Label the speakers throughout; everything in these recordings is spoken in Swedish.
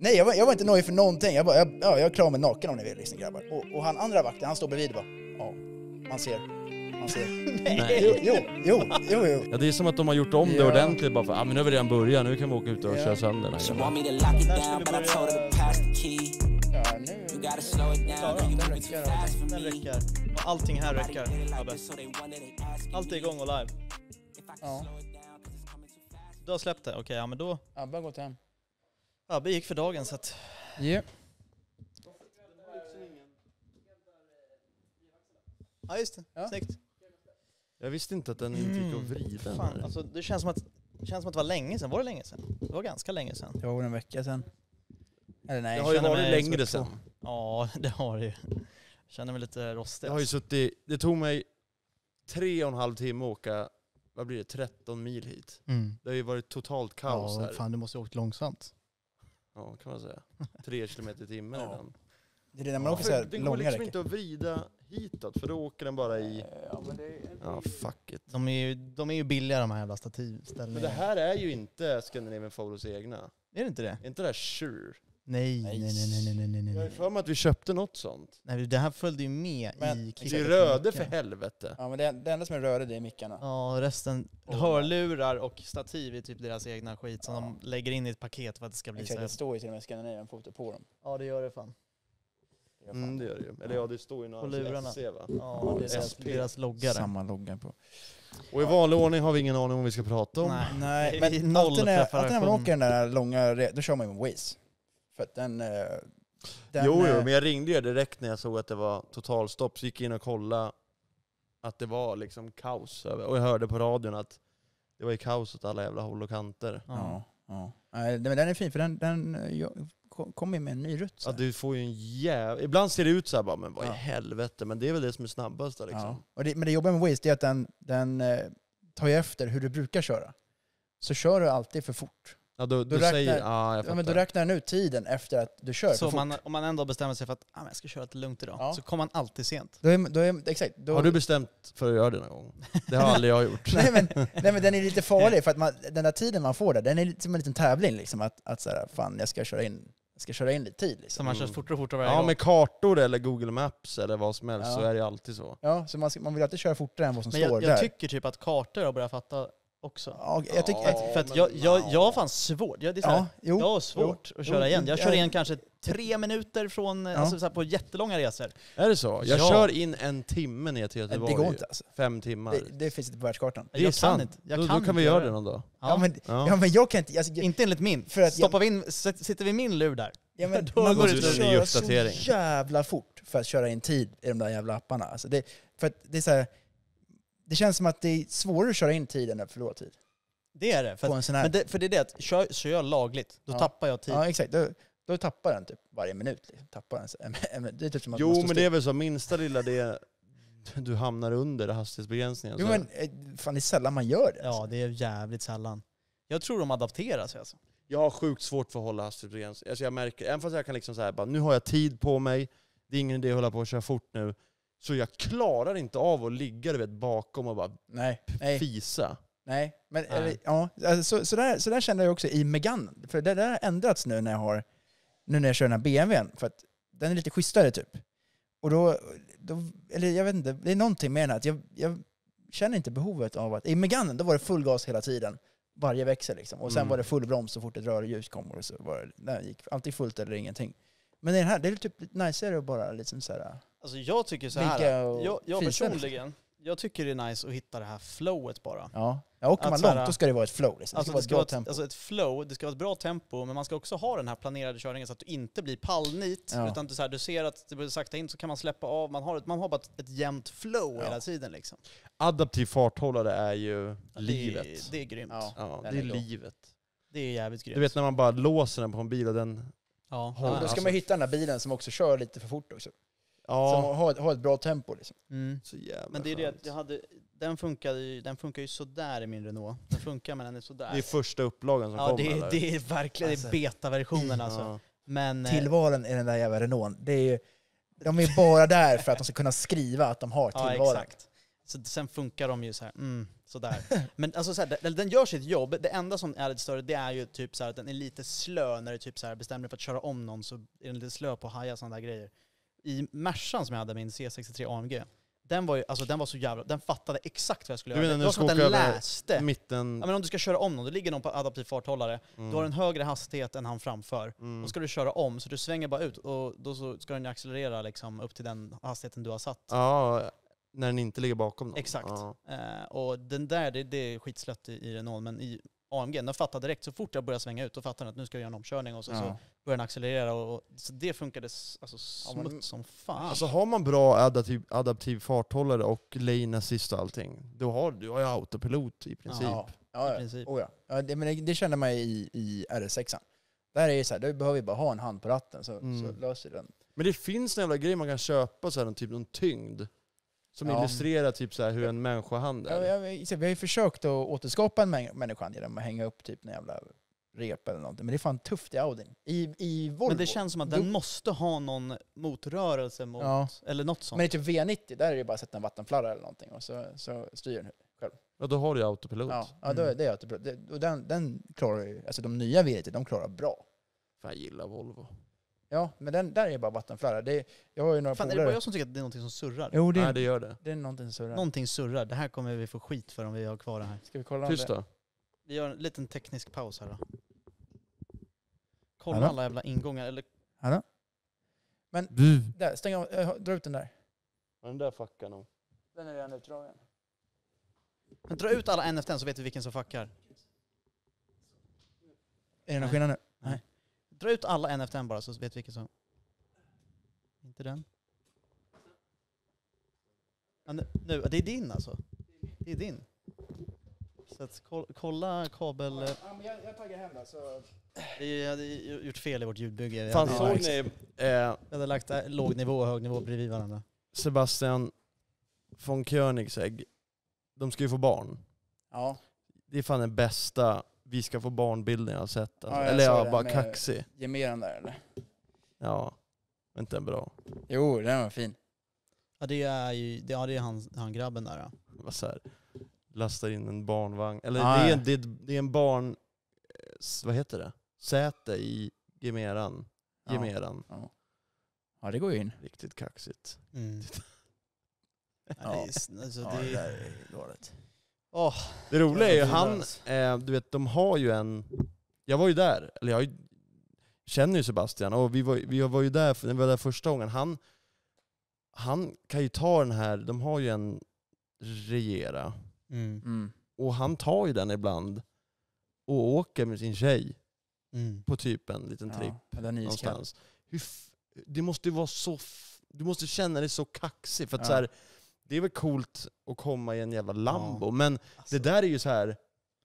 Speaker 1: Nej, jag var inte nöjd för någonting. Jag är klar med naken om ni vill liksom, grabbar. Och han andra vakten, han står bredvid och bara, ja, man ser.
Speaker 2: Nej.
Speaker 1: Jo.
Speaker 2: Ja, det är som att de har gjort om det ordentligt bara för, men nu har vi redan börjat, nu kan vi åka ut och köra sönder den här grejen.
Speaker 3: Den räcker. Allting här räcker. Allt är igång och live.
Speaker 1: Ja.
Speaker 3: Du har släppt det, okej, ja men då...
Speaker 1: Ja, bara gå till hem.
Speaker 3: Ja, vi gick för dagen så att...
Speaker 1: Yeah.
Speaker 3: Ja, just det.
Speaker 1: Ja.
Speaker 3: Snyggt.
Speaker 2: Jag visste inte att den inte gick att vrida.
Speaker 3: Fan, alltså det känns som att det var länge sedan. Var det länge sedan? Det var ganska länge sedan.
Speaker 1: Det var en vecka sedan. Eller nej.
Speaker 2: Det har ju
Speaker 3: känner
Speaker 2: varit
Speaker 3: mig
Speaker 2: längre
Speaker 3: så-
Speaker 2: sedan.
Speaker 3: Ja, det har det ju. Jag känner mig lite rostig.
Speaker 2: Jag har ju suttit, det tog mig 3,5 timmar att åka, vad blir det, 13 mil hit. Det har ju varit totalt kaos här.
Speaker 3: Fan, du måste ha åkt långsamt.
Speaker 2: Ja, kan man säga. 3 kilometer i timmen ibland.
Speaker 1: Det är det när man åker så här
Speaker 2: Den går
Speaker 1: långa
Speaker 2: liksom
Speaker 1: räcken.
Speaker 2: inte att vrida hitåt, för då åker den bara i... Ja, fuck it.
Speaker 3: De är ju billiga de här jävla stativställningarna.
Speaker 2: Men det här är ju inte Scandinavian Photos egna.
Speaker 3: Är det inte det?
Speaker 2: Är inte det här Sure?
Speaker 3: Nej.
Speaker 2: Jag är för mig att vi köpte något sånt.
Speaker 3: Nej, det här följde ju med
Speaker 1: Men
Speaker 3: i
Speaker 2: Det är röde för helvete.
Speaker 1: Ja, men det enda som är röre, det är mickarna.
Speaker 3: Ja, resten hörlurar och stativ är typ deras egna skit som de lägger in i ett paket för att det ska bli
Speaker 1: Exakt,
Speaker 3: så
Speaker 1: det
Speaker 3: här.
Speaker 1: står ju till och med Scandinavian Photo på dem.
Speaker 3: Ja, det gör det fan.
Speaker 2: Det gör det ju. Eller ja, det står ju
Speaker 3: På
Speaker 2: några
Speaker 3: lurarna.
Speaker 2: SC, va?
Speaker 3: Ja, det är deras loggare.
Speaker 1: Samma logga på.
Speaker 2: Och i vanlig ordning har vi ingen aning om vad vi ska prata om.
Speaker 1: Nej,
Speaker 3: det är
Speaker 1: men
Speaker 3: noll
Speaker 1: alltid när man
Speaker 3: preparation.
Speaker 1: åker den där långa, då kör man ju med Waze. För att den
Speaker 2: Jo, men jag ringde ju direkt när jag såg att det var totalstopp. Så gick jag in och kollade att det var liksom kaos. Och jag hörde på radion att det var ju kaos åt alla jävla håll och kanter.
Speaker 1: Ja. Nej, men den är fin för den kommer med en ny rutt.
Speaker 2: Ja, du får ju en ibland ser det ut så här bara, men vad i helvete. Men det är väl det som är snabbast liksom.
Speaker 1: Ja. Och men det jobbiga med Waze är att den tar ju efter hur du brukar köra. Så kör du alltid för fort.
Speaker 2: Ja, då
Speaker 1: räknar-
Speaker 2: säger... jag
Speaker 1: Ja,
Speaker 2: fattar.
Speaker 1: men då räknar den ut tiden efter att du kör
Speaker 3: Så
Speaker 1: för fort.
Speaker 3: om man ändå bestämmer sig för att jag ska köra lite lugnt idag,
Speaker 1: Ja.
Speaker 3: så kommer man alltid sent.
Speaker 1: Exakt. Då,
Speaker 2: Har du bestämt för att göra det någon gång? Det har aldrig jag gjort.
Speaker 1: nej, men den är lite farlig för att den där tiden man får där, den är lite som en liten tävling liksom, att så här, fan jag ska köra in lite tid liksom.
Speaker 3: Så man kör fortare och fortare varje
Speaker 2: Ja,
Speaker 3: gång.
Speaker 2: med kartor eller Google Maps eller vad som helst så är det alltid så.
Speaker 1: Ja, så man vill alltid köra fortare än vad som
Speaker 3: Men
Speaker 1: står
Speaker 3: jag
Speaker 1: där.
Speaker 3: tycker typ att kartor har börjat fatta också.
Speaker 1: Ja, jag tycker
Speaker 3: För att jag har fan svårt. Jag har svårt att köra igen. Jag kör igen kanske 3 minuter från, alltså så här på jättelånga resor.
Speaker 2: Är det så? Jag kör in 1 timme ner till Göteborg.
Speaker 1: det går inte alltså.
Speaker 2: 5 timmar.
Speaker 1: Det finns inte på världskartan.
Speaker 2: Det är sant. Då kan vi göra det någon dag.
Speaker 1: Ja, men jag kan inte... Alltså,
Speaker 3: Inte enligt min.
Speaker 1: För att
Speaker 3: Sitter vi min lur där?
Speaker 1: Ja, men
Speaker 3: Då
Speaker 1: man
Speaker 3: går
Speaker 1: måste
Speaker 3: det ut
Speaker 1: köra så
Speaker 2: uppdatering.
Speaker 1: jävla fort för att köra in tid i de där jävla apparna. Alltså för att det är så här, det känns som att det är svårare att köra in tid än att förlora tid.
Speaker 3: Det är det.
Speaker 1: På en sån här.
Speaker 3: För det är det att kör jag lagligt, då tappar jag tid.
Speaker 1: Ja, exakt. Då tappar den typ varje minut. Liksom. Tappar den, det är typ som att man
Speaker 2: Jo,
Speaker 1: står
Speaker 2: men
Speaker 1: still.
Speaker 2: det är väl så, minsta lilla det du hamnar under hastighetsbegränsningen.
Speaker 1: Jo,
Speaker 2: så.
Speaker 1: men fan det är sällan man gör det.
Speaker 3: Ja,
Speaker 1: Alltså.
Speaker 3: det är jävligt sällan. Jag tror de adapterar sig alltså.
Speaker 2: Jag har sjukt svårt för att hålla hastighetsbegränsningen. Alltså jag märker, även fast jag kan liksom säga bara, nu har jag tid på mig, det är ingen idé att hålla på och köra fort nu. Så jag klarar inte av att ligga bakom och bara
Speaker 1: Nej.
Speaker 2: fisa.
Speaker 1: Nej, men
Speaker 3: Nej.
Speaker 1: ja, alltså, så där känner jag också i Megane. För det där har ändrats nu när jag kör den här BMWn. För att den är lite schysstare typ. Och då eller jag vet inte, det är någonting med den här att jag känner inte behovet av att... I Megane, då var det full gas hela tiden. Varje växel liksom. Och sen var det full broms så fort ett rörljus kom. Och så var det gick alltid fullt eller ingenting. Men den här, det är typ lite najsigare att bara liksom så här...
Speaker 3: Alltså jag tycker så
Speaker 1: Ligga
Speaker 3: här.
Speaker 1: och
Speaker 3: Jag
Speaker 1: fisa,
Speaker 3: personligen, jag tycker det är nice att hitta det här flowet bara.
Speaker 1: Ja, åker man
Speaker 3: Att så här-
Speaker 1: långt då ska det vara ett flow. Liksom.
Speaker 3: Alltså
Speaker 1: det ska vara ett bra tempo.
Speaker 3: ett flow, det ska vara ett bra tempo, men man ska också ha den här planerade körningen så att du inte blir pallnit,
Speaker 1: Ja.
Speaker 3: utan du ser att det börjar sakta in så kan man släppa av, man har bara ett jämnt flow hela tiden liksom.
Speaker 2: Adaptiv farthållare är ju livet.
Speaker 3: Det är grymt.
Speaker 1: Ja.
Speaker 2: Ja,
Speaker 1: Den
Speaker 2: det
Speaker 1: är
Speaker 2: är
Speaker 1: god.
Speaker 2: livet.
Speaker 3: Det är jävligt grymt.
Speaker 2: Du vet när man bara låser den på en bil och den...
Speaker 3: Ja.
Speaker 2: Ja,
Speaker 1: Då ska
Speaker 2: alltså-
Speaker 1: man hitta den här bilen som också kör lite för fort också.
Speaker 2: Ja,
Speaker 1: Som har ett bra tempo liksom.
Speaker 3: Mm.
Speaker 2: så jävla
Speaker 3: Men det är det
Speaker 2: skönt.
Speaker 3: att den funkar ju sådär i min Renault. Den funkar men den är sådär.
Speaker 2: Det är första upplagan som
Speaker 3: Ja,
Speaker 2: kommer, eller?
Speaker 3: det är verkligen
Speaker 1: Alltså,
Speaker 3: beta-versionen alltså.
Speaker 2: Ja.
Speaker 3: Men
Speaker 1: Tillvalen i den där jävla Renault, de är bara där för att de ska kunna skriva att de har
Speaker 3: ja,
Speaker 1: tillvalen.
Speaker 3: exakt. Så sen funkar de ju så här, sådär. Men alltså så här, den gör sitt jobb. Det enda som är lite större, det är ju typ så här att den är lite slö när du typ så här bestämmer dig för att köra om någon, så är den lite slö på att haja sådana där grejer. I Mercan som jag hade, min C63 AMG, den var så jävla, den fattade exakt vad jag skulle göra. Det var som att den läste.
Speaker 2: Mitten.
Speaker 3: Ja, men om du ska köra om någon, det ligger någon på adaptiv farthållare, du har en högre hastighet än han framför. Då ska du köra om, så du svänger bara ut och då så ska den accelerera liksom upp till den hastigheten du har satt.
Speaker 2: Ja, när den inte ligger bakom någon.
Speaker 3: Exakt. Och den där, det är skitslött i Renault, men i AMG, den fattar direkt så fort jag börjar svänga ut, och fattar att nu ska jag göra en omkörning, och så börjar den accelerera, och så det funkade alltså smutt som fan.
Speaker 2: Alltså har man bra adaptiv farthållare och lane assist och allting, då har du ju autopilot i princip.
Speaker 1: Ja.
Speaker 3: I princip.
Speaker 1: Ja, det känner man i RS6. Där är det så här, då behöver vi bara ha en hand på ratten så löser den.
Speaker 2: Men det finns en jävla grej man kan köpa, så här, typ någon tyngd som illustrerar typ så här hur en människohand är.
Speaker 1: Vi har ju försökt att återskapa en människohand genom att hänga upp typ en jävla rep eller någonting. Men det är fan tufft i Audin. I Volvo.
Speaker 3: Men det känns som att den måste ha någon motrörelse mot, eller något sånt.
Speaker 1: Men i typ V90, där är det bara att sätta en vattenflarra eller någonting, och så styr den själv.
Speaker 2: Ja, då har du ju autopilot.
Speaker 1: Ja, det är autopilot. Och den klarar ju, alltså de nya V90, de klarar bra.
Speaker 2: Fan, jag gillar Volvo.
Speaker 1: Ja, men den där är bara vattenflarra. Jag har ju några
Speaker 3: fan, är det bara jag som tycker att det är någonting som surrar?
Speaker 1: Jo,
Speaker 2: det gör det.
Speaker 1: Det är någonting som surrar.
Speaker 3: Någonting surrar. Det här kommer vi få skit för om vi har kvar det här.
Speaker 1: Ska vi kolla
Speaker 2: Tyst då.
Speaker 3: Vi gör en liten teknisk paus här då. Kolla alla jävla ingångar. Eller...
Speaker 1: Hallå? Men, där, stäng av, dra ut den där.
Speaker 2: Den där fuckar nog.
Speaker 1: Den är redan utdragen.
Speaker 3: Men dra ut alla NFT så vet vi vilken som fuckar.
Speaker 1: Är det någon skillnad nu? Nej.
Speaker 3: Dra ut alla NFT bara så vet vi vilken som... Inte den. Ja, nu, det är din alltså. Det är din. Så att kolla kabel...
Speaker 1: Ja, men jag tagit hem det, så...
Speaker 3: Vi hade gjort fel i vårt ljudbygge.
Speaker 2: Fan, såg ni...
Speaker 3: Vi hade lagt låg nivå och hög nivå bredvid varandra.
Speaker 2: Sebastian von Koenigsegg, de ska ju få barn.
Speaker 1: Ja.
Speaker 2: Det är fan den bästa vi ska få barnbilden jag har sett. Alltså.
Speaker 1: Ja,
Speaker 2: eller bara kaxig.
Speaker 1: Ge med den där, eller?
Speaker 2: Ja, inte en bra.
Speaker 1: Jo, den var fin.
Speaker 3: Ja, det är ju det är han grabben där. Ja.
Speaker 2: Vad så här, lastar in en barnvagn. Eller det är en barn... Vad heter det? Säte i gemeran.
Speaker 1: Ja, det går ju in.
Speaker 2: Riktigt kaxigt.
Speaker 1: Ja. Det är dåligt.
Speaker 2: Det roliga är ju han, du vet, de har ju en... Jag var ju där, eller jag känner ju Sebastian, och vi var ju där, när vi var där första gången. Han kan ju ta den här, de har ju en Regera. Och han tar ju den ibland och åker med sin tjej på typ en liten tripp någonstans. Det måste ju vara så... Du måste känna dig så kaxig, för att så här, det är väl coolt att komma i en jävla Lambo, men alltså, det där är ju så här.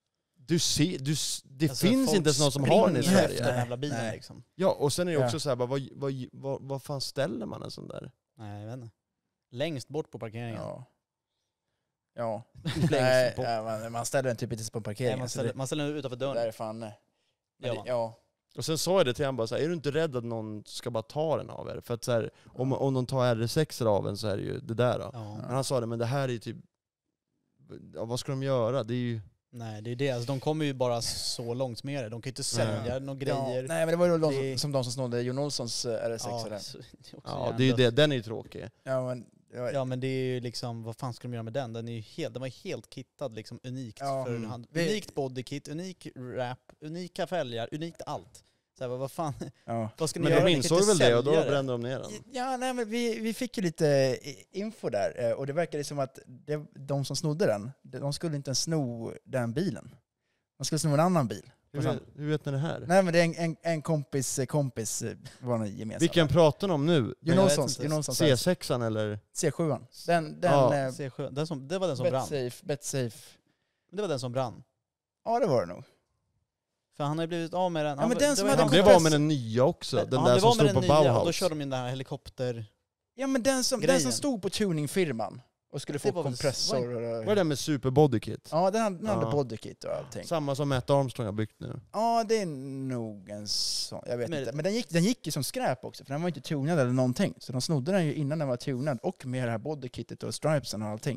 Speaker 2: Det alltså, finns inte ens någon som har den i Sverige.
Speaker 3: Den jävla bilen, liksom.
Speaker 2: Ja, och sen är det också så här, vad fan ställer man en sån där?
Speaker 3: Nej, jag vet inte. Längst bort på parkeringen.
Speaker 1: Ja.
Speaker 3: Längst bort.
Speaker 1: Man ställer den typ inte på parkeringen.
Speaker 3: Nej, man ställer den utanför dörren.
Speaker 1: Där är fan.
Speaker 3: Ja.
Speaker 2: Och sen sa jag det till honom bara så här, är du inte rädd att någon ska bara ta den av er? För att så här, om någon tar RS6 av en så är det ju det där då. Ja. Men han sa det, men det här är ju typ... Ja, vad ska de göra? Det är ju...
Speaker 3: Nej, det är det. Alltså, de kommer ju bara så långt med det. De kan ju inte sälja några grejer.
Speaker 1: Nej, men det var ju de som snodde Jon Olssons RS6.
Speaker 2: Det är ju det. Den är ju tråkig.
Speaker 3: Ja, men det är ju liksom, vad fan ska de göra med den? Den var helt kittad, liksom unikt för hand. Unikt bodykit, unik wrap, unika fälgar, unikt allt. Så här, vad fan, vad ska ni göra?
Speaker 2: Men de insåg väl det, och då brände de ner den.
Speaker 1: Ja, nej, men vi fick ju lite info där, och det verkade som att de som snodde den, de skulle inte ens sno den bilen. De skulle sno en annan bil.
Speaker 2: Hur vet ni det här?
Speaker 1: Nej, men det är en kompis var en gemensam.
Speaker 2: Vilken pratar om nu?
Speaker 1: Jon Olssons
Speaker 2: C6 eller?
Speaker 1: C7.
Speaker 3: Det var den som brann.
Speaker 1: BetSafe.
Speaker 3: Det var den som brann.
Speaker 1: Ja, det var det nog.
Speaker 3: För han har ju blivit av med den.
Speaker 1: Han
Speaker 2: blev av med den nya också. Den där som stod på Bauhaus.
Speaker 3: Och då körde de in den här helikopter.
Speaker 1: Ja, men den som stod på tuningfirman och skulle få kompressor.
Speaker 2: Var det med super bodykit?
Speaker 1: Ja, den hade bodykit och allting.
Speaker 2: Samma som Matt Armstrong har byggt nu.
Speaker 1: Ja, det är nog en sån. Jag vet inte. Men den gick ju som skräp också, för den var inte tunad eller någonting. Så de snodde den ju innan den var tunad, och med det här bodykitet och stripesen och allting.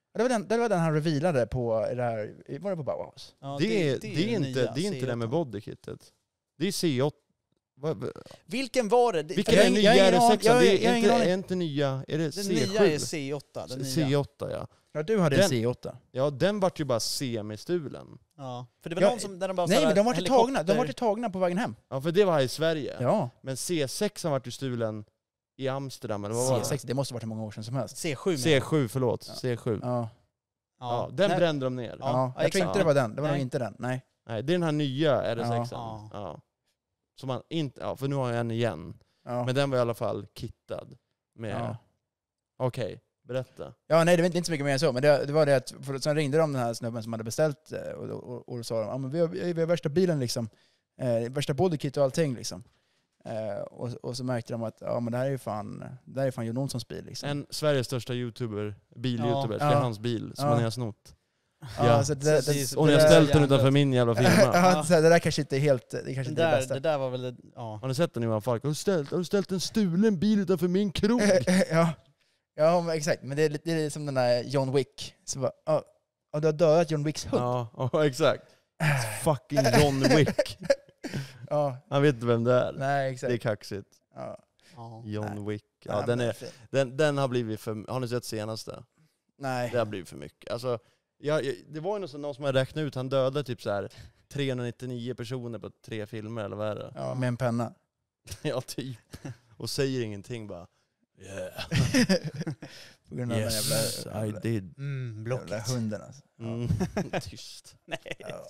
Speaker 1: Det var den han revealade på det här, var det på Bauhaus?
Speaker 3: Ja,
Speaker 2: Det är inte det med bodykittet. Det är C8.
Speaker 3: Vilken var det?
Speaker 2: Vilken är nya? Är det 6? Det är inte nya. Är det
Speaker 3: Den
Speaker 2: C7?
Speaker 3: nya är C8. Den nya.
Speaker 2: C8, ja.
Speaker 1: Ja, du hade en C8.
Speaker 2: Ja, den vart ju bara semistulen.
Speaker 3: Ja, för det var någon som... Där de bara
Speaker 1: Nej, men de var
Speaker 3: helikopter...
Speaker 1: inte tagna på vägen hem.
Speaker 2: Ja, för det var här i Sverige.
Speaker 1: Ja.
Speaker 2: Men C6 vart ju stulen i Amsterdam, eller vad var det?
Speaker 1: C6, det måste varit hur många år sedan som helst.
Speaker 2: C7, förlåt.
Speaker 1: Ja.
Speaker 2: C7.
Speaker 1: Ja.
Speaker 2: Ja, den brände de ner.
Speaker 1: Ja, jag tror inte det var den. Det var nog inte den. Nej.
Speaker 2: Nej, det är den här nya RS6.
Speaker 3: Ja.
Speaker 2: Ja. Som man inte, ja, för nu har jag en igen.
Speaker 1: Ja.
Speaker 2: Men den var i alla fall kittad med...
Speaker 1: Ja.
Speaker 2: Okej, berätta.
Speaker 1: Ja, nej, det var inte så mycket mer än så. Men det var det att, sen ringde de den här snubben som hade beställt och då sa de, men vi har värsta bilen liksom. Värsta bodykit och allting liksom. Och så märkte de att ja, men det här är fan Jon Olssons bil liksom.
Speaker 2: En Sveriges största bil-youtuber, det är hans bil som ni har snott.
Speaker 1: Ja,
Speaker 2: Så
Speaker 1: så
Speaker 2: och ni har ställt den utanför min jävla firma.
Speaker 1: Ja, så det där kanske inte är helt, det kanske inte är det bästa.
Speaker 3: Det där var väl... Ja.
Speaker 2: Har ni sett den Johan Falk? Har du ställt en stulen bil utanför min krog?
Speaker 1: Ja, men exakt. Men det är som den där John Wick. Så bara, du har dödat John Wicks hund.
Speaker 2: Ja, exakt. Fucking John Wick.
Speaker 1: Ja.
Speaker 2: Han vet inte vem det är.
Speaker 1: Nej, exakt.
Speaker 2: Det är kaxigt.
Speaker 1: Ja.
Speaker 2: John Wick. Ja,
Speaker 1: Nej,
Speaker 2: den har blivit för... Har ni sett senaste?
Speaker 1: Nej.
Speaker 2: Det har blivit för mycket. Alltså, det var ju någon som hade räknat ut, han dödade typ så här 399 personer på 3 filmer, eller vad är det?
Speaker 1: Ja, med en penna.
Speaker 2: Ja, typ. Och säger ingenting bara. Yeah.
Speaker 1: På grund av
Speaker 2: yes,
Speaker 1: den jävla,
Speaker 2: I did.
Speaker 1: Jävla hunden alltså.
Speaker 2: Tyst.
Speaker 3: Nej.
Speaker 1: Ja.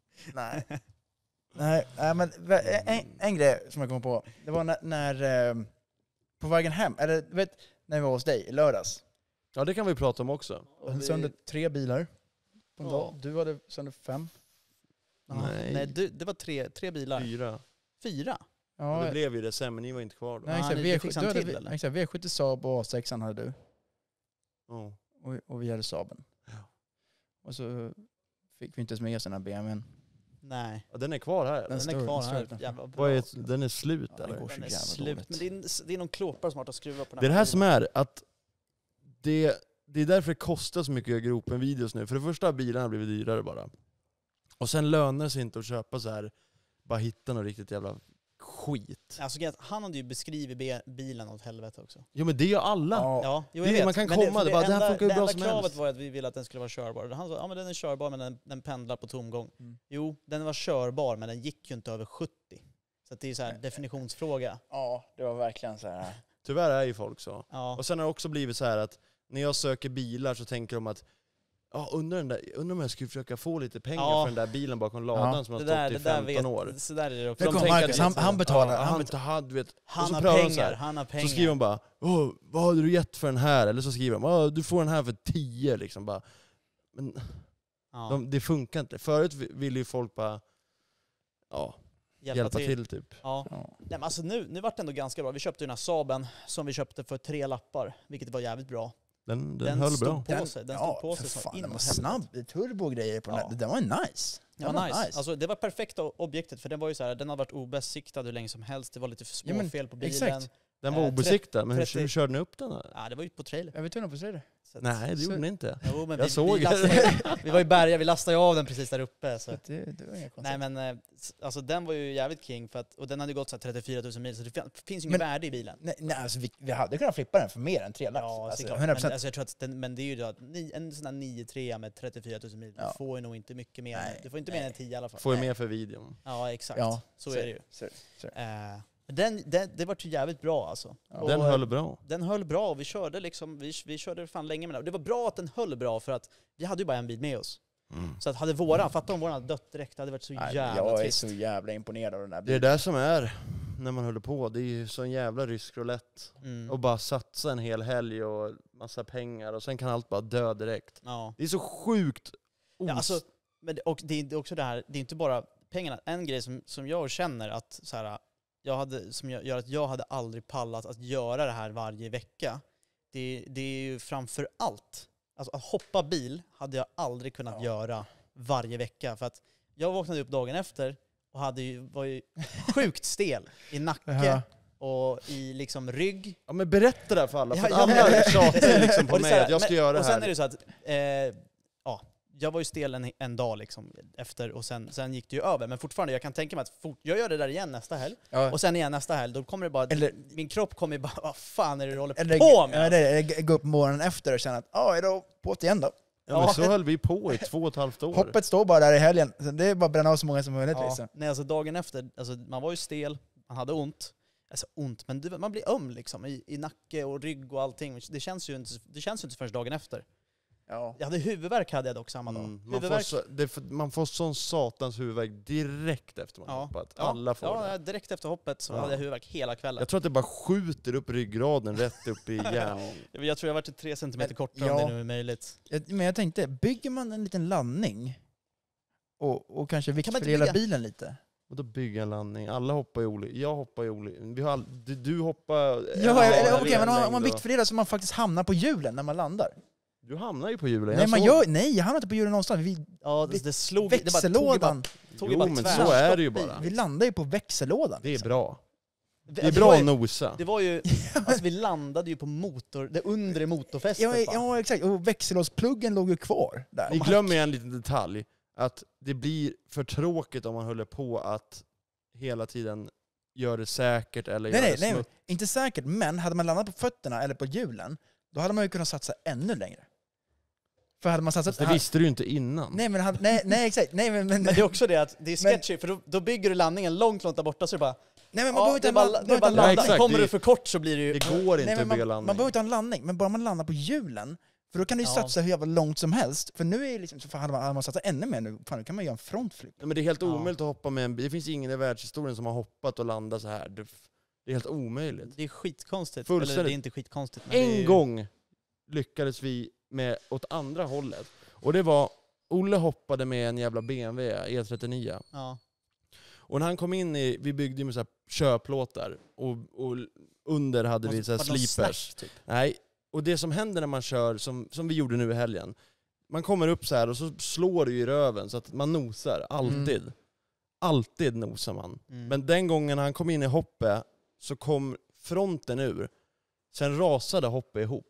Speaker 1: Nej, men en grej som jag kom på. Det var när på vägen hem, eller när vi var hos dig i lördags.
Speaker 2: Ja, det kan vi prata om också.
Speaker 1: Och sönder 3 bilar på en dag. Du hade sönder 5.
Speaker 2: Nej,
Speaker 3: det var 3 bilar. 4?
Speaker 1: Ja,
Speaker 2: och det blev ju det sen, men ni var inte kvar då.
Speaker 1: Nej, exakt, V70 Saab och A6 hade du. Och vi hade Saaben.
Speaker 2: Ja.
Speaker 1: Och så fick vi inte med oss den här BMWn.
Speaker 3: Nej.
Speaker 2: Ja, den är kvar här.
Speaker 3: Den är kvar här. Jävla bra.
Speaker 2: Den är slut,
Speaker 1: ja,
Speaker 2: eller?
Speaker 3: Den är slut. Men det är någon klåpare som har att skruva på den här.
Speaker 2: Det är det här som är att det är därför det kostar så mycket att göra gropen-videos nu. För det första har bilarna blivit dyrare bara. Och sen lönar det sig inte att köpa så här, bara hitta något riktigt jävla skit.
Speaker 3: Alltså, han hade ju beskrivit bilen åt helvete också.
Speaker 2: Jo, men det gör alla.
Speaker 3: Ja, jag vet.
Speaker 2: Man kan komma, det här funkar ju bra som helst.
Speaker 3: Det enda kravet var att vi ville att den skulle vara körbar. Han sa, men den är körbar, men den pendlar på tomgång. Jo, den var körbar, men den gick ju inte över 70. Så det är ju så här definitionsfråga.
Speaker 1: Ja, det var verkligen så här.
Speaker 2: Tyvärr är ju folk så.
Speaker 3: Ja.
Speaker 2: Och sen har det också blivit så här att när jag söker bilar så tänker de att undrar om jag skulle försöka få lite pengar för den där bilen bakom ladan som har stått i 15 år.
Speaker 3: Så där är det också.
Speaker 1: De Marcus, han betalar.
Speaker 3: Han har pengar.
Speaker 2: Så skriver de bara, vad hade du gett för den här? Eller så skriver de, du får den här för 10 liksom. Bara. Men det funkar inte. Förut ville ju folk bara hjälpa till typ.
Speaker 3: Ja. Nej, men alltså nu vart det ändå ganska bra. Vi köpte ju den här Saaben som vi köpte för 3 lappar, vilket var jävligt bra.
Speaker 2: Den höll bra.
Speaker 3: Den stod på sig.
Speaker 1: Fan, den var snabb. Turbo-grejer på den. Den var nice.
Speaker 3: Den var nice. Alltså, det var perfekta objektet, för den var ju så här, den har varit obesiktad hur länge som helst. Det var lite små fel på bilen.
Speaker 1: Exakt.
Speaker 2: Den var obesiktad, men hur körde ni upp den här?
Speaker 3: Ja, det var ju på trailer.
Speaker 1: Jag vet inte på trailer.
Speaker 2: Nej, det gjorde ni inte.
Speaker 3: Jo, men
Speaker 2: jag såg
Speaker 3: vi var i Berga, vi lastade ju av den precis där uppe. Så.
Speaker 1: Det var inga konstigt.
Speaker 3: Nej, men alltså, den var ju jävligt king, och den hade gått så här 34 000 mil, så det finns ju ingen värde i bilen.
Speaker 1: Nej, alltså, vi hade kunnat flippa den för mer än 3 lax.
Speaker 3: Ja,
Speaker 1: alltså,
Speaker 3: 100%. Men, alltså, jag tror att men det är ju då, en sån här 9-3 med 34 000 mil, du får ju nog inte mycket mer. Du får inte mer än 10 i alla fall.
Speaker 2: Får ju mer för videon.
Speaker 3: Ja, exakt.
Speaker 1: Ja,
Speaker 3: så är det ju.
Speaker 1: Så.
Speaker 3: Det var ju jävligt bra alltså.
Speaker 2: Ja. Den höll bra.
Speaker 3: Den höll bra, och vi körde liksom, vi körde fan länge med den. Det var bra att den höll bra, för att vi hade ju bara en bil med oss. Så att hade fatta om våran hade dött direkt, det hade varit så jävla trist.
Speaker 1: Jag är så jävla imponerad av den där
Speaker 2: bilen. Det är det som är när man håller på. Det är ju så en jävla rysk roulette. Och bara satsa en hel helg och massa pengar, och sen kan allt bara dö direkt.
Speaker 3: Ja.
Speaker 2: Det är så sjukt.
Speaker 3: Ja, alltså, och det är också det här, det är inte bara pengarna. En grej som jag känner att så här, som gör att jag hade aldrig pallat att göra det här varje vecka. Det är ju framför allt, alltså att hoppa bil hade jag aldrig kunnat göra varje vecka. För att jag vaknade upp dagen efter och var ju sjukt stel i nacke och i liksom rygg.
Speaker 2: Ja men berätta det här för alla, för att
Speaker 3: Ja,
Speaker 2: alla tjatar liksom på
Speaker 3: Och det är
Speaker 2: mig
Speaker 3: så här,
Speaker 2: att jag ska göra det
Speaker 3: och
Speaker 2: här.
Speaker 3: sen är det så att, jag var ju stel en dag liksom efter och sen gick det ju över. Men fortfarande, jag kan tänka mig att jag gör det där igen nästa helg.
Speaker 1: Ja.
Speaker 3: Och sen igen nästa helg, då kommer det bara, min kropp kommer bara, vad fan är det du håller
Speaker 1: Eller,
Speaker 3: på med?
Speaker 1: eller gå upp morgonen efter och känna att är det på igen då.
Speaker 2: Ja, men så höll vi på i 2,5 år.
Speaker 1: Hoppet står bara där i helgen. Det är bara att bränna av så många som möjligt.
Speaker 3: Ja.
Speaker 1: Liksom.
Speaker 3: Nej, alltså dagen efter, alltså, man var ju stel, man hade ont. Alltså ont, men man blir öm liksom i nacke och rygg och allting. Det känns ju inte förrän dagen efter.
Speaker 1: Ja.
Speaker 3: Jag hade huvudvärk hade jag dock samma dag.
Speaker 2: Man får sån satans huvudvärk direkt efter man har hoppat. Alla får det.
Speaker 3: Ja, direkt efter hoppet så hade jag huvudvärk hela kvällen.
Speaker 2: Jag tror att det bara skjuter upp ryggraden rätt upp i hjärnan.
Speaker 3: Jag tror jag har varit 3 centimeter kortare om det nu är möjligt.
Speaker 1: Men jag tänkte, bygger man en liten landning och kanske viktfördela bilen lite?
Speaker 2: Och då bygga en landning. Alla hoppar i olika. Jag hoppar i olika. Du hoppar...
Speaker 1: Okej, men om man viktfördelar så man faktiskt hamnar på hjulen när man landar.
Speaker 2: Du hamnar ju på hjulen.
Speaker 1: Nej, jag hamnar inte på hjulen någonstans.
Speaker 3: Det slog
Speaker 1: växellådan.
Speaker 2: Men så är det ju bara.
Speaker 1: Vi landar ju på växellådan.
Speaker 2: Det är bra. Det är bra att nosa.
Speaker 3: Det var ju, alltså vi landade ju på det undre motorfästet.
Speaker 1: Ja, exakt. Och växellådspluggen låg ju kvar där.
Speaker 2: Ni glömmer en liten detalj. Att det blir för tråkigt om man håller på att hela tiden göra det säkert eller göra det smutt.
Speaker 1: Nej, inte säkert. Men hade man landat på fötterna eller på hjulen, då hade man ju kunnat satsa ännu längre. För hade man satsat...
Speaker 2: Det visste du ju inte innan.
Speaker 1: Nej, exakt. Nej, men
Speaker 3: det är också det att det är sketchy, för då bygger du landningen långt där borta så det bara...
Speaker 1: Nej, men man behöver inte
Speaker 3: landa. Kommer du för kort så blir det ju...
Speaker 2: Det går inte att bygga landning.
Speaker 1: Man behöver inte ha en landning, men bara man landar på hjulen, för då kan du ju satsa hur jävla långt som helst. För nu är det liksom, så hade man satsat ännu mer nu, nu kan man göra en frontflip.
Speaker 2: Ja, men det är helt omöjligt att hoppa med en bil. Det finns ingen i världshistorien som har hoppat och landat så här. Det är helt omöjligt.
Speaker 3: Det är skitkonstigt.
Speaker 2: Fullständigt.
Speaker 3: Eller det är inte skitkonstigt.
Speaker 2: Men gång lyckades vi med åt andra hållet. Och det var, Olle hoppade med en jävla BMW E39.
Speaker 3: Ja.
Speaker 2: Och när han kom in vi byggde ju med så här körplåtar. Och under hade vi så här sleepers. Typ. Nej, och det som händer när man kör, som vi gjorde nu i helgen. Man kommer upp så här och så slår du i röven så att man nosar, alltid. Alltid nosar man. Men den gången han kom in i hoppet så kom fronten ur. Sen rasade hoppet ihop.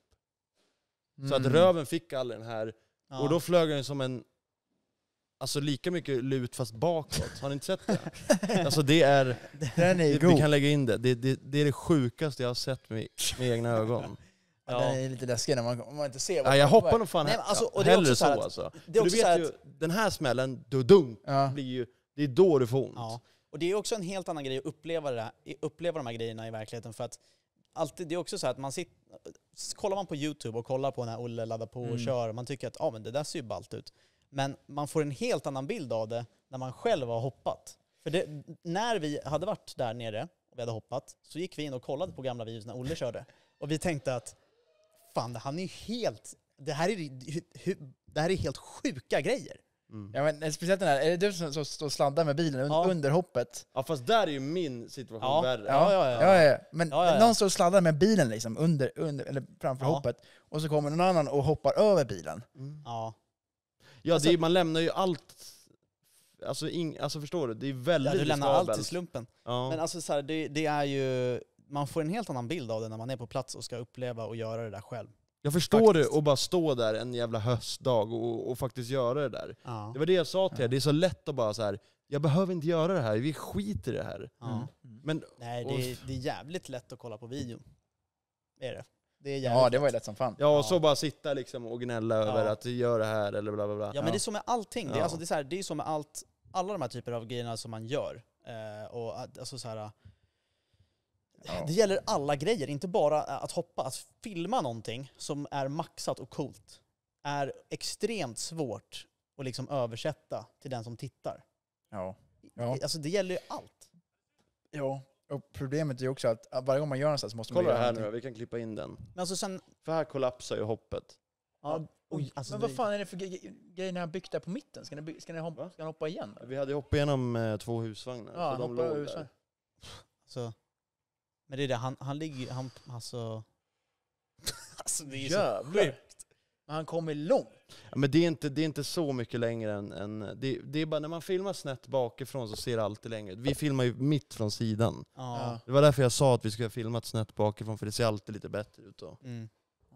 Speaker 2: Så att röven fick all den här. Ja. Och då flög den som en... Alltså lika mycket lut fast bakåt. Har ni inte sett det? Alltså det är... Vi kan lägga in det. Det är det sjukaste jag har sett med egna ögon.
Speaker 1: Ja. Det är lite läskigt när man inte ser
Speaker 2: vad jag hoppar nog fan hellre så.
Speaker 3: Alltså.
Speaker 2: Du vet ju, den här smällen, blir ju... Det är då du får ont.
Speaker 3: Ja. Och det är också en helt annan grej att uppleva de här grejerna i verkligheten. För att alltid, det är också så att kollar man på YouTube och kollar på när Olle laddar på och kör, man tycker att men det där ser ju ballt ut. Men man får en helt annan bild av det när man själv har hoppat. För när vi hade varit där nere och vi hade hoppat, så gick vi in och kollade på gamla videos när Olle körde. Och vi tänkte att fan, han är ju helt... Det här är helt sjuka grejer.
Speaker 1: Ja, men speciellt den här, är det du som står och sladdar med bilen under hoppet?
Speaker 2: Ja, fast där är ju min situation värre.
Speaker 1: Ja. Men någon står och sladdar med bilen liksom under eller framför hoppet, och så kommer någon annan och hoppar över bilen.
Speaker 2: Ja, alltså, man lämnar ju allt. Alltså förstår du? Det är väldigt
Speaker 3: du lämnar allt till slumpen.
Speaker 2: Ja.
Speaker 3: Men alltså så här, det är ju... Man får en helt annan bild av det när man är på plats och ska uppleva och göra det där själv.
Speaker 2: Jag förstår det, och bara stå där en jävla höstdag och faktiskt göra det där. Ja. Det var det jag sa till er, det är så lätt att bara så här. Jag behöver inte göra det här, vi skiter i det här. Men,
Speaker 3: nej, det är jävligt lätt att kolla på videon. Är det?
Speaker 1: Det var ju lätt som fan.
Speaker 2: Ja, och så bara sitta liksom och gnälla över att gör det här eller bla bla bla.
Speaker 3: Ja, men det är så med allting. Det är så med alla de här typer av grejerna som man gör. Och alltså så här... Det gäller alla grejer, inte bara att hoppa. Att filma någonting som är maxat och coolt är extremt svårt att liksom översätta till den som tittar.
Speaker 1: Ja.
Speaker 3: Alltså det gäller ju allt.
Speaker 1: Ja, och problemet är ju också att varje gång man gör någonstans måste man
Speaker 2: göra här någonting. Nu, vi kan klippa in den.
Speaker 3: Men alltså sen...
Speaker 2: För här kollapsar ju hoppet.
Speaker 3: Ja.
Speaker 1: Men vad fan är det för grejer ni har byggt där på mitten? Ska ni hoppa igen? Eller?
Speaker 2: Vi hade hoppat igenom 2 husvagnar.
Speaker 1: Ja,
Speaker 2: så de låg där.
Speaker 3: Så... Men det är det, han ligger, alltså det är
Speaker 1: så sjukt. Men han kommer långt.
Speaker 2: Ja, men det är inte så mycket längre än det är bara när man filmar snett bakifrån så ser det alltid längre ut. Vi filmar ju mitt från sidan.
Speaker 3: Ja.
Speaker 2: Det var därför jag sa att vi skulle ha filmat snett bakifrån, för det ser alltid lite bättre ut då.
Speaker 3: Mm.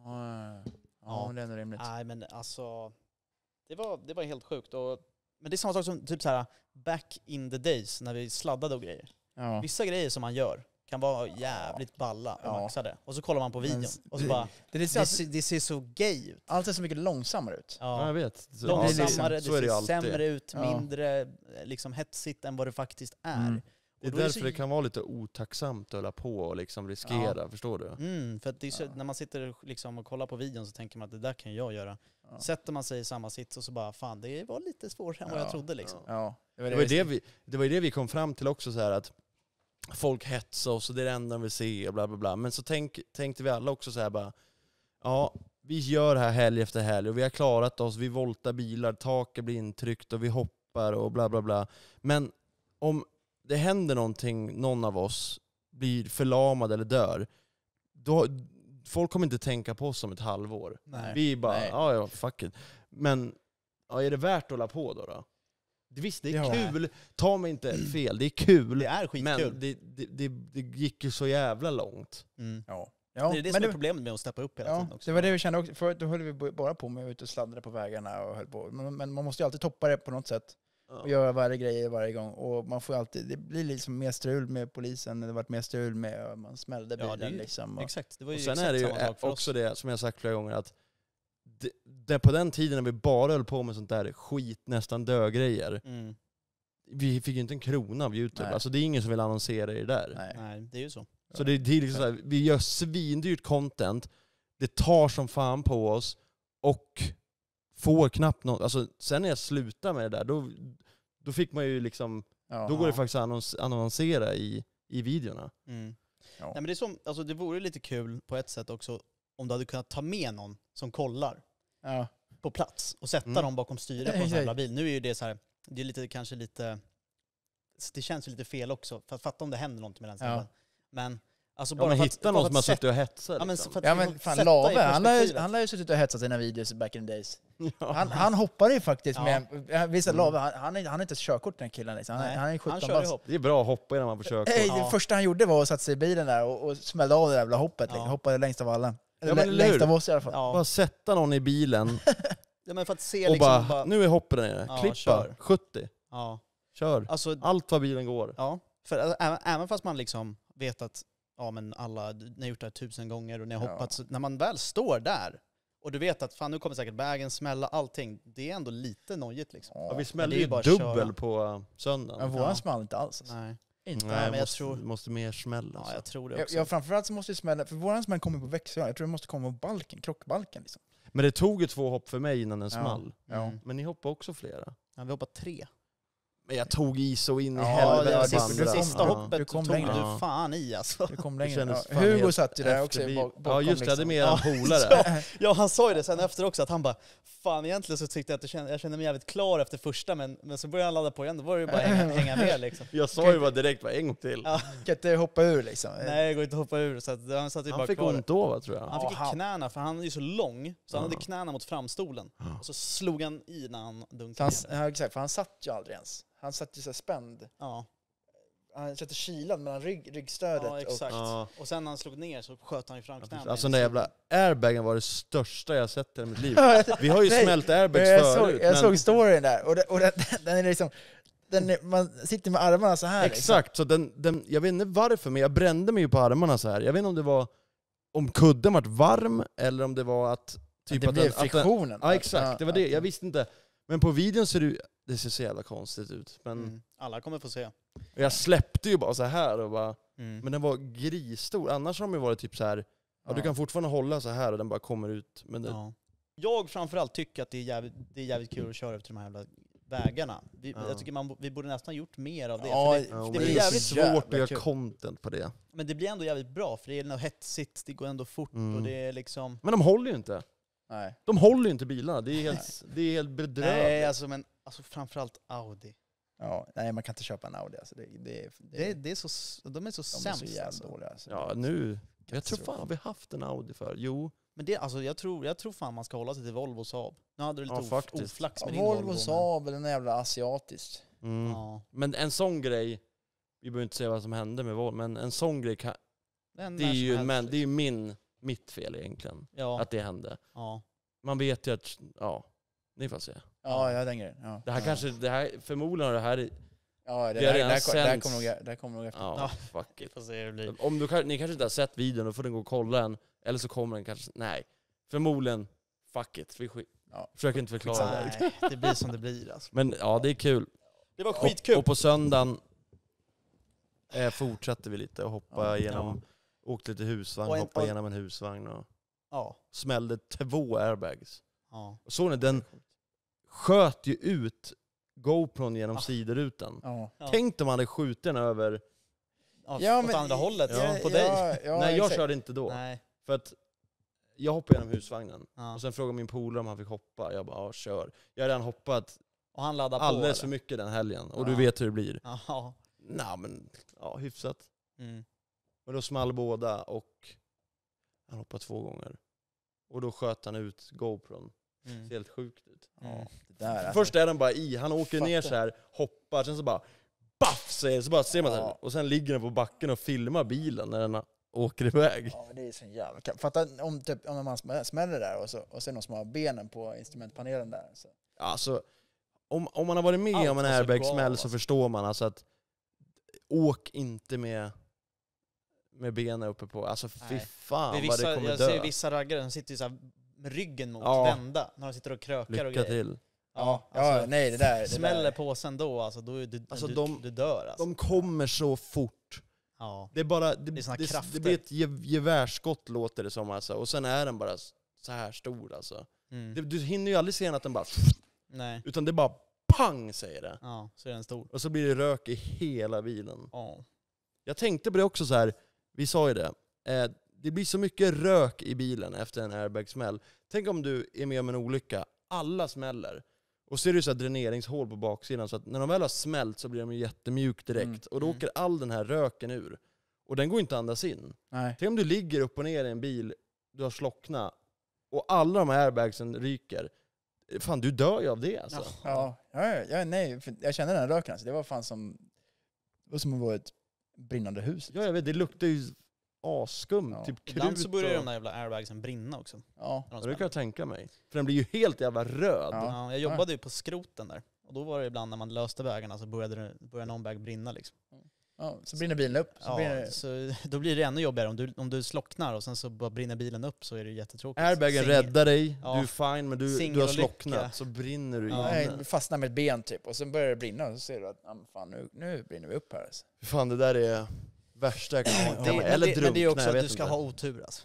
Speaker 1: Ja, det är ändå rimligt.
Speaker 3: Nej men alltså, det var helt sjukt. Men det är samma sak som typ så här back in the days när vi sladdade och grejer.
Speaker 1: Ja.
Speaker 3: Vissa grejer som man gör kan vara jävligt balla och maxade. Och så kollar man på videon och så bara, det ser så gay ut.
Speaker 1: Allt är så mycket långsammare ut.
Speaker 2: Ja, jag vet.
Speaker 3: Långsammare, det
Speaker 2: så är det ju
Speaker 3: ser
Speaker 2: alltid.
Speaker 3: sämre ut, mindre liksom hetsigt än vad det faktiskt är.
Speaker 1: Mm.
Speaker 2: Det är därför det kan vara lite otacksamt att hålla på och liksom riskera, förstår du?
Speaker 3: För att det är så, när man sitter liksom och kollar på videon så tänker man att det där kan jag göra. Sätter man sig i samma sits och så bara, fan det var lite svårare än vad jag trodde liksom.
Speaker 1: Ja.
Speaker 2: Det var ju det vi kom fram till också, så här att folk hetsar oss och det är det enda vi ser och bla bla bla. Men så tänkte vi alla också så här bara, ja, vi gör det här helg efter helg och vi har klarat oss, vi voltar bilar, taket blir intryckt och vi hoppar och bla bla bla. Men om det händer någonting, någon av oss blir förlamad eller dör, då folk kommer inte tänka på oss om ett halvår.
Speaker 3: Nej.
Speaker 2: Vi bara, ja, fuck it. Men är det värt att hålla på då? Visst, det är kul. Ta mig inte fel, det är kul.
Speaker 3: Det är skitkul.
Speaker 2: Men det gick ju så jävla långt.
Speaker 3: Mm.
Speaker 1: Ja.
Speaker 3: Det är det som är problemet med att steppa upp hela tiden också.
Speaker 1: Det var det vi kände också. Förut då höll vi bara på med att ut och sladdra på vägarna och höll på. Men man måste ju alltid toppa det på något sätt. Och göra varje grej varje gång. Och man får alltid, det blir liksom mer strul med polisen. Det har varit mer strul med man smällde bilen.
Speaker 3: Det är ju,
Speaker 1: liksom.
Speaker 3: Exakt. Det var ju
Speaker 2: och sen
Speaker 3: exakt
Speaker 2: är det ju
Speaker 3: samma sak för
Speaker 2: också
Speaker 3: oss.
Speaker 2: det som jag sagt flera gånger, att det på den tiden när vi bara höll på med sånt där skit, nästan dö-grejer.
Speaker 3: Mm.
Speaker 2: Vi fick ju inte en krona av YouTube.
Speaker 1: Nej.
Speaker 2: Alltså det är ingen som vill annonsera i det där.
Speaker 3: Nej, det är ju så.
Speaker 2: Så det är liksom så här, vi gör svindyrt content, det tar som fan på oss och får knappt något. Alltså sen när jag slutar med det där, då fick man ju liksom, då går det faktiskt att annonsera i videorna.
Speaker 3: Mm.
Speaker 1: Ja.
Speaker 3: Nej, men det är som, alltså det vore lite kul på ett sätt också om du hade kunnat ta med någon som kollar på plats och sätta dem bakom styret på en sån här bil. Nu är ju det så här, det är lite, kanske lite, det känns ju lite fel också, för att fatta om det händer något med den snabben. Men alltså bara
Speaker 2: men hitta någon som har suttit och hetsat.
Speaker 3: Liksom.
Speaker 1: Men fan, Lave, han har ju suttit och hetsat sina videos back in the days. Han hoppar ju faktiskt med, vissa Lave, han har inte körkort den killen liksom. Han är 17 bast.
Speaker 2: Det är bra att hoppa innan man får körkort.
Speaker 1: Det första han gjorde var att sätta sig i bilen där och smällde av det där jävla hoppet. Liksom. Hoppade längst av alla. Längst av oss i alla fall.
Speaker 2: Bara sätta någon i bilen
Speaker 3: men för att se
Speaker 2: och
Speaker 3: liksom,
Speaker 2: bara, nu är hoppet där nere. Klippa,
Speaker 3: kör.
Speaker 2: 70. Kör.
Speaker 3: Alltså,
Speaker 2: allt vad bilen går.
Speaker 3: Ja, för även fast man liksom vet att men alla, ni har gjort det här 1000 gånger och ni har hoppat, så när man väl står där och du vet att fan nu kommer säkert vägen smälla, allting, det är ändå lite nojigt liksom.
Speaker 2: Vi smällde ju dubbel på söndagen.
Speaker 1: Men våran small inte alls.
Speaker 3: Nej.
Speaker 1: Inte.
Speaker 2: Nej, men jag måste mer smälla.
Speaker 3: Ja, jag tror det också.
Speaker 1: Ja, framförallt så måste vi smälla, för våran smäll kommer på växeln. Jag tror det måste komma på balken, krockbalken liksom.
Speaker 2: Men det tog ju 2 hopp för mig innan den small.
Speaker 1: Ja.
Speaker 2: Men ni hoppade också flera.
Speaker 3: Ja, vi hoppade 3.
Speaker 2: Men jag tog i så in i helvete.
Speaker 3: Det sista hoppet
Speaker 1: du kom
Speaker 3: tog
Speaker 1: längre.
Speaker 3: du fan i alltså.
Speaker 1: Du kom längre. Hugo satt ju där också.
Speaker 2: Ja just det, jag hade med en polare.
Speaker 3: Ja, han sa ju det sen efter också, att han bara, fan egentligen så tyckte jag att jag kände mig jävligt klar efter första, men så började han ladda på igen, då var det ju bara hänga med liksom.
Speaker 2: Jag sa ju bara direkt, en gång till.
Speaker 1: Kan inte hoppa ur liksom.
Speaker 3: Nej, jag går inte att hoppa ur, så att han satt ju bara
Speaker 2: fick
Speaker 3: kvar.
Speaker 2: ont då, tror jag.
Speaker 3: Han fick i knäna, för han är ju så lång, så han hade knäna mot framstolen. Och så slog han i när han dunkade ner.
Speaker 1: Ja, exakt, för han satt ju aldrig ens. Han satt ju så spänd.
Speaker 3: Ja.
Speaker 1: Han satte kylan mellan ryggstödet.
Speaker 3: Ja, exakt. Och sen när han slog ner så sköt han ju fram knäna.
Speaker 2: Alltså den där jävla airbagen var det största jag sett i mitt liv. Vi har ju smält airbags förut.
Speaker 1: Jag såg storyn där, och den är liksom... man sitter med armarna så här.
Speaker 2: Exakt, liksom. Så jag vet inte varför, men jag brände mig ju på armarna så här. Jag vet inte om det var om kudden vart varm, eller om det var att...
Speaker 1: Typ det blev friktionen.
Speaker 2: Ja, exakt. Det var det. Jag visste inte. Men på videon ser det ser så jävla konstigt ut. Men
Speaker 3: alla kommer få se.
Speaker 2: Jag släppte ju bara så här och bara... Men den var grisstor. Annars har de ju varit typ så här... Ja, du kan fortfarande hålla så här och den bara kommer ut. Men det...
Speaker 3: Jag framförallt tycker att det är jävligt kul att köra efter de här jävla vägarna. Jag tycker vi borde nästan gjort mer av det.
Speaker 2: Ja,
Speaker 3: det blir jävligt
Speaker 2: svårt att göra content på det.
Speaker 3: Men det blir ändå jävligt bra, för det är något hetsigt, det går ändå fort och det är liksom...
Speaker 2: Men de håller ju inte.
Speaker 1: Nej.
Speaker 2: De håller ju inte bilarna. Det är helt bedrövligt.
Speaker 3: Nej, alltså framförallt Audi.
Speaker 1: Ja, nej, man kan inte köpa en Audi. Alltså
Speaker 3: det är så, de är så sämst.
Speaker 1: De är så jävla dåliga. Alltså.
Speaker 2: Ja, nu... Jag tror fan vi haft en Audi för. Jo,
Speaker 3: Men det, alltså, jag tror fan man ska hålla sig till Volvo och Saab. Nu hade du lite oflax med din
Speaker 1: Volvo och Saab eller en jävla asiatiskt.
Speaker 3: Ja.
Speaker 2: Men en sån grej, vi behöver inte säga vad som hände med Volvo, men en sån grej kan, det är ju mitt fel egentligen.
Speaker 3: Ja.
Speaker 2: Att det hände.
Speaker 3: Ja.
Speaker 2: Man vet ju att, ni får se.
Speaker 1: Ja, den grejen. Ja.
Speaker 2: Det här kanske, förmodligen har det här...
Speaker 1: Ja, det där kommer nog efter.
Speaker 2: Ja, fuck it.
Speaker 3: Får se hur det blir.
Speaker 2: Om ni kanske inte har sett videon, då får ni gå och kolla den. Eller så kommer den kanske... Nej. Förmodligen, fuck it. Försök inte förklara det.
Speaker 3: Nej, det blir som det blir alltså.
Speaker 2: Men ja, det är kul.
Speaker 3: Det var skitkul.
Speaker 2: Och på söndagen fortsatte vi lite och hoppa igenom... Åkte lite husvagn, hoppade igenom en husvagn och smällde 2 airbags.
Speaker 3: Ja.
Speaker 2: Och såg ni, den sköt ju ut GoPron genom sidorutan.
Speaker 1: Ja.
Speaker 2: Tänk om man hade skjutit den över...
Speaker 3: åt andra hållet, på dig.
Speaker 2: Nej, jag körde inte då.
Speaker 3: Nej.
Speaker 2: För att jag hoppade genom husvagnen.
Speaker 3: Ja.
Speaker 2: Och sen frågade min polare om han fick hoppa. Jag bara, kör. Jag har redan hoppat
Speaker 3: Och han laddade på,
Speaker 2: alldeles för mycket den helgen. Och du vet hur det blir.
Speaker 3: Ja.
Speaker 2: Nej, men hyfsat.
Speaker 3: Mm.
Speaker 2: Men då small båda och han hoppade 2 gånger. Och då sköt han ut GoPron. Det ser helt sjukt ut. Först är den bara han åker ner så här, hoppar, sen så bara baff, så bara ser man den. Och sen ligger den på backen och filmar bilen när den åker iväg.
Speaker 1: Ja, det är så jävla kul. Fatta om man smäller där och sen någon som har benen på instrumentpanelen där. Så.
Speaker 2: Alltså, om man har varit med om en airbag-smäll så förstår man alltså att åk inte med benen uppe på. Alltså fy fan vad det kommer
Speaker 3: jag
Speaker 2: dö.
Speaker 3: ser vissa raggare som sitter så här med ryggen mot vända när de sitter och krökar och grejer.
Speaker 2: Lycka till.
Speaker 1: Nej, det där.
Speaker 3: Smäller på sen då, alltså, då är du dör. Alltså.
Speaker 2: De kommer så fort.
Speaker 3: Ja.
Speaker 2: Det är bara,
Speaker 3: det är såna krafter.
Speaker 2: Det blir ett gevärsskott låter det som alltså. Och sen är den bara så här stor alltså. Du hinner ju aldrig se att den bara...
Speaker 3: Nej.
Speaker 2: Utan det bara pang säger det.
Speaker 3: Ja, så är den stor.
Speaker 2: Och så blir det rök i hela bilen.
Speaker 3: Ja.
Speaker 2: Jag tänkte på det också så här. Vi sa ju det. Det blir så mycket rök i bilen efter en airbag-smäll. Tänk om du är med om en olycka. Alla smäller. Och så är det så här dräneringshål på baksidan. Så att när de väl har smält så blir de jättemjuk direkt. Och då åker all den här röken ur. Och den går inte att andas in.
Speaker 1: Nej.
Speaker 2: Tänk om du ligger upp och ner i en bil. Du har slocknat. Och alla de här airbagsen ryker. Fan, du dör ju av det alltså.
Speaker 1: Nej. Jag kände den här röken alltså. Det var fan som... Det var som att vara ett brinnande hus.
Speaker 2: Ja, jag vet. Det luktar ju asskum. Typ krut.
Speaker 3: Ibland så börjar de där jävla airbagsen brinna också.
Speaker 1: Ja.
Speaker 2: Det kan jag tänka mig. För den blir ju helt jävla röd.
Speaker 3: Ja, jag jobbade ju på skroten där. Och då var det ibland när man löste vägarna så började någon väg brinna liksom.
Speaker 1: Ja, så brinner bilen upp.
Speaker 3: Så då blir det ännu jobbigare. Om du slocknar och sen så bara brinner bilen upp så är det jättetråkigt.
Speaker 2: Airbagen räddar dig, du är fine, men du har slocknat. Så brinner du
Speaker 1: inne. Du fastnar med ett ben typ och sen börjar det brinna och så ser du att fan, nu brinner vi upp här. Alltså.
Speaker 2: Fan, det där är värsta jag kan tänka mig. Eller drunkna,
Speaker 3: men det är också att du ska ha otur alltså.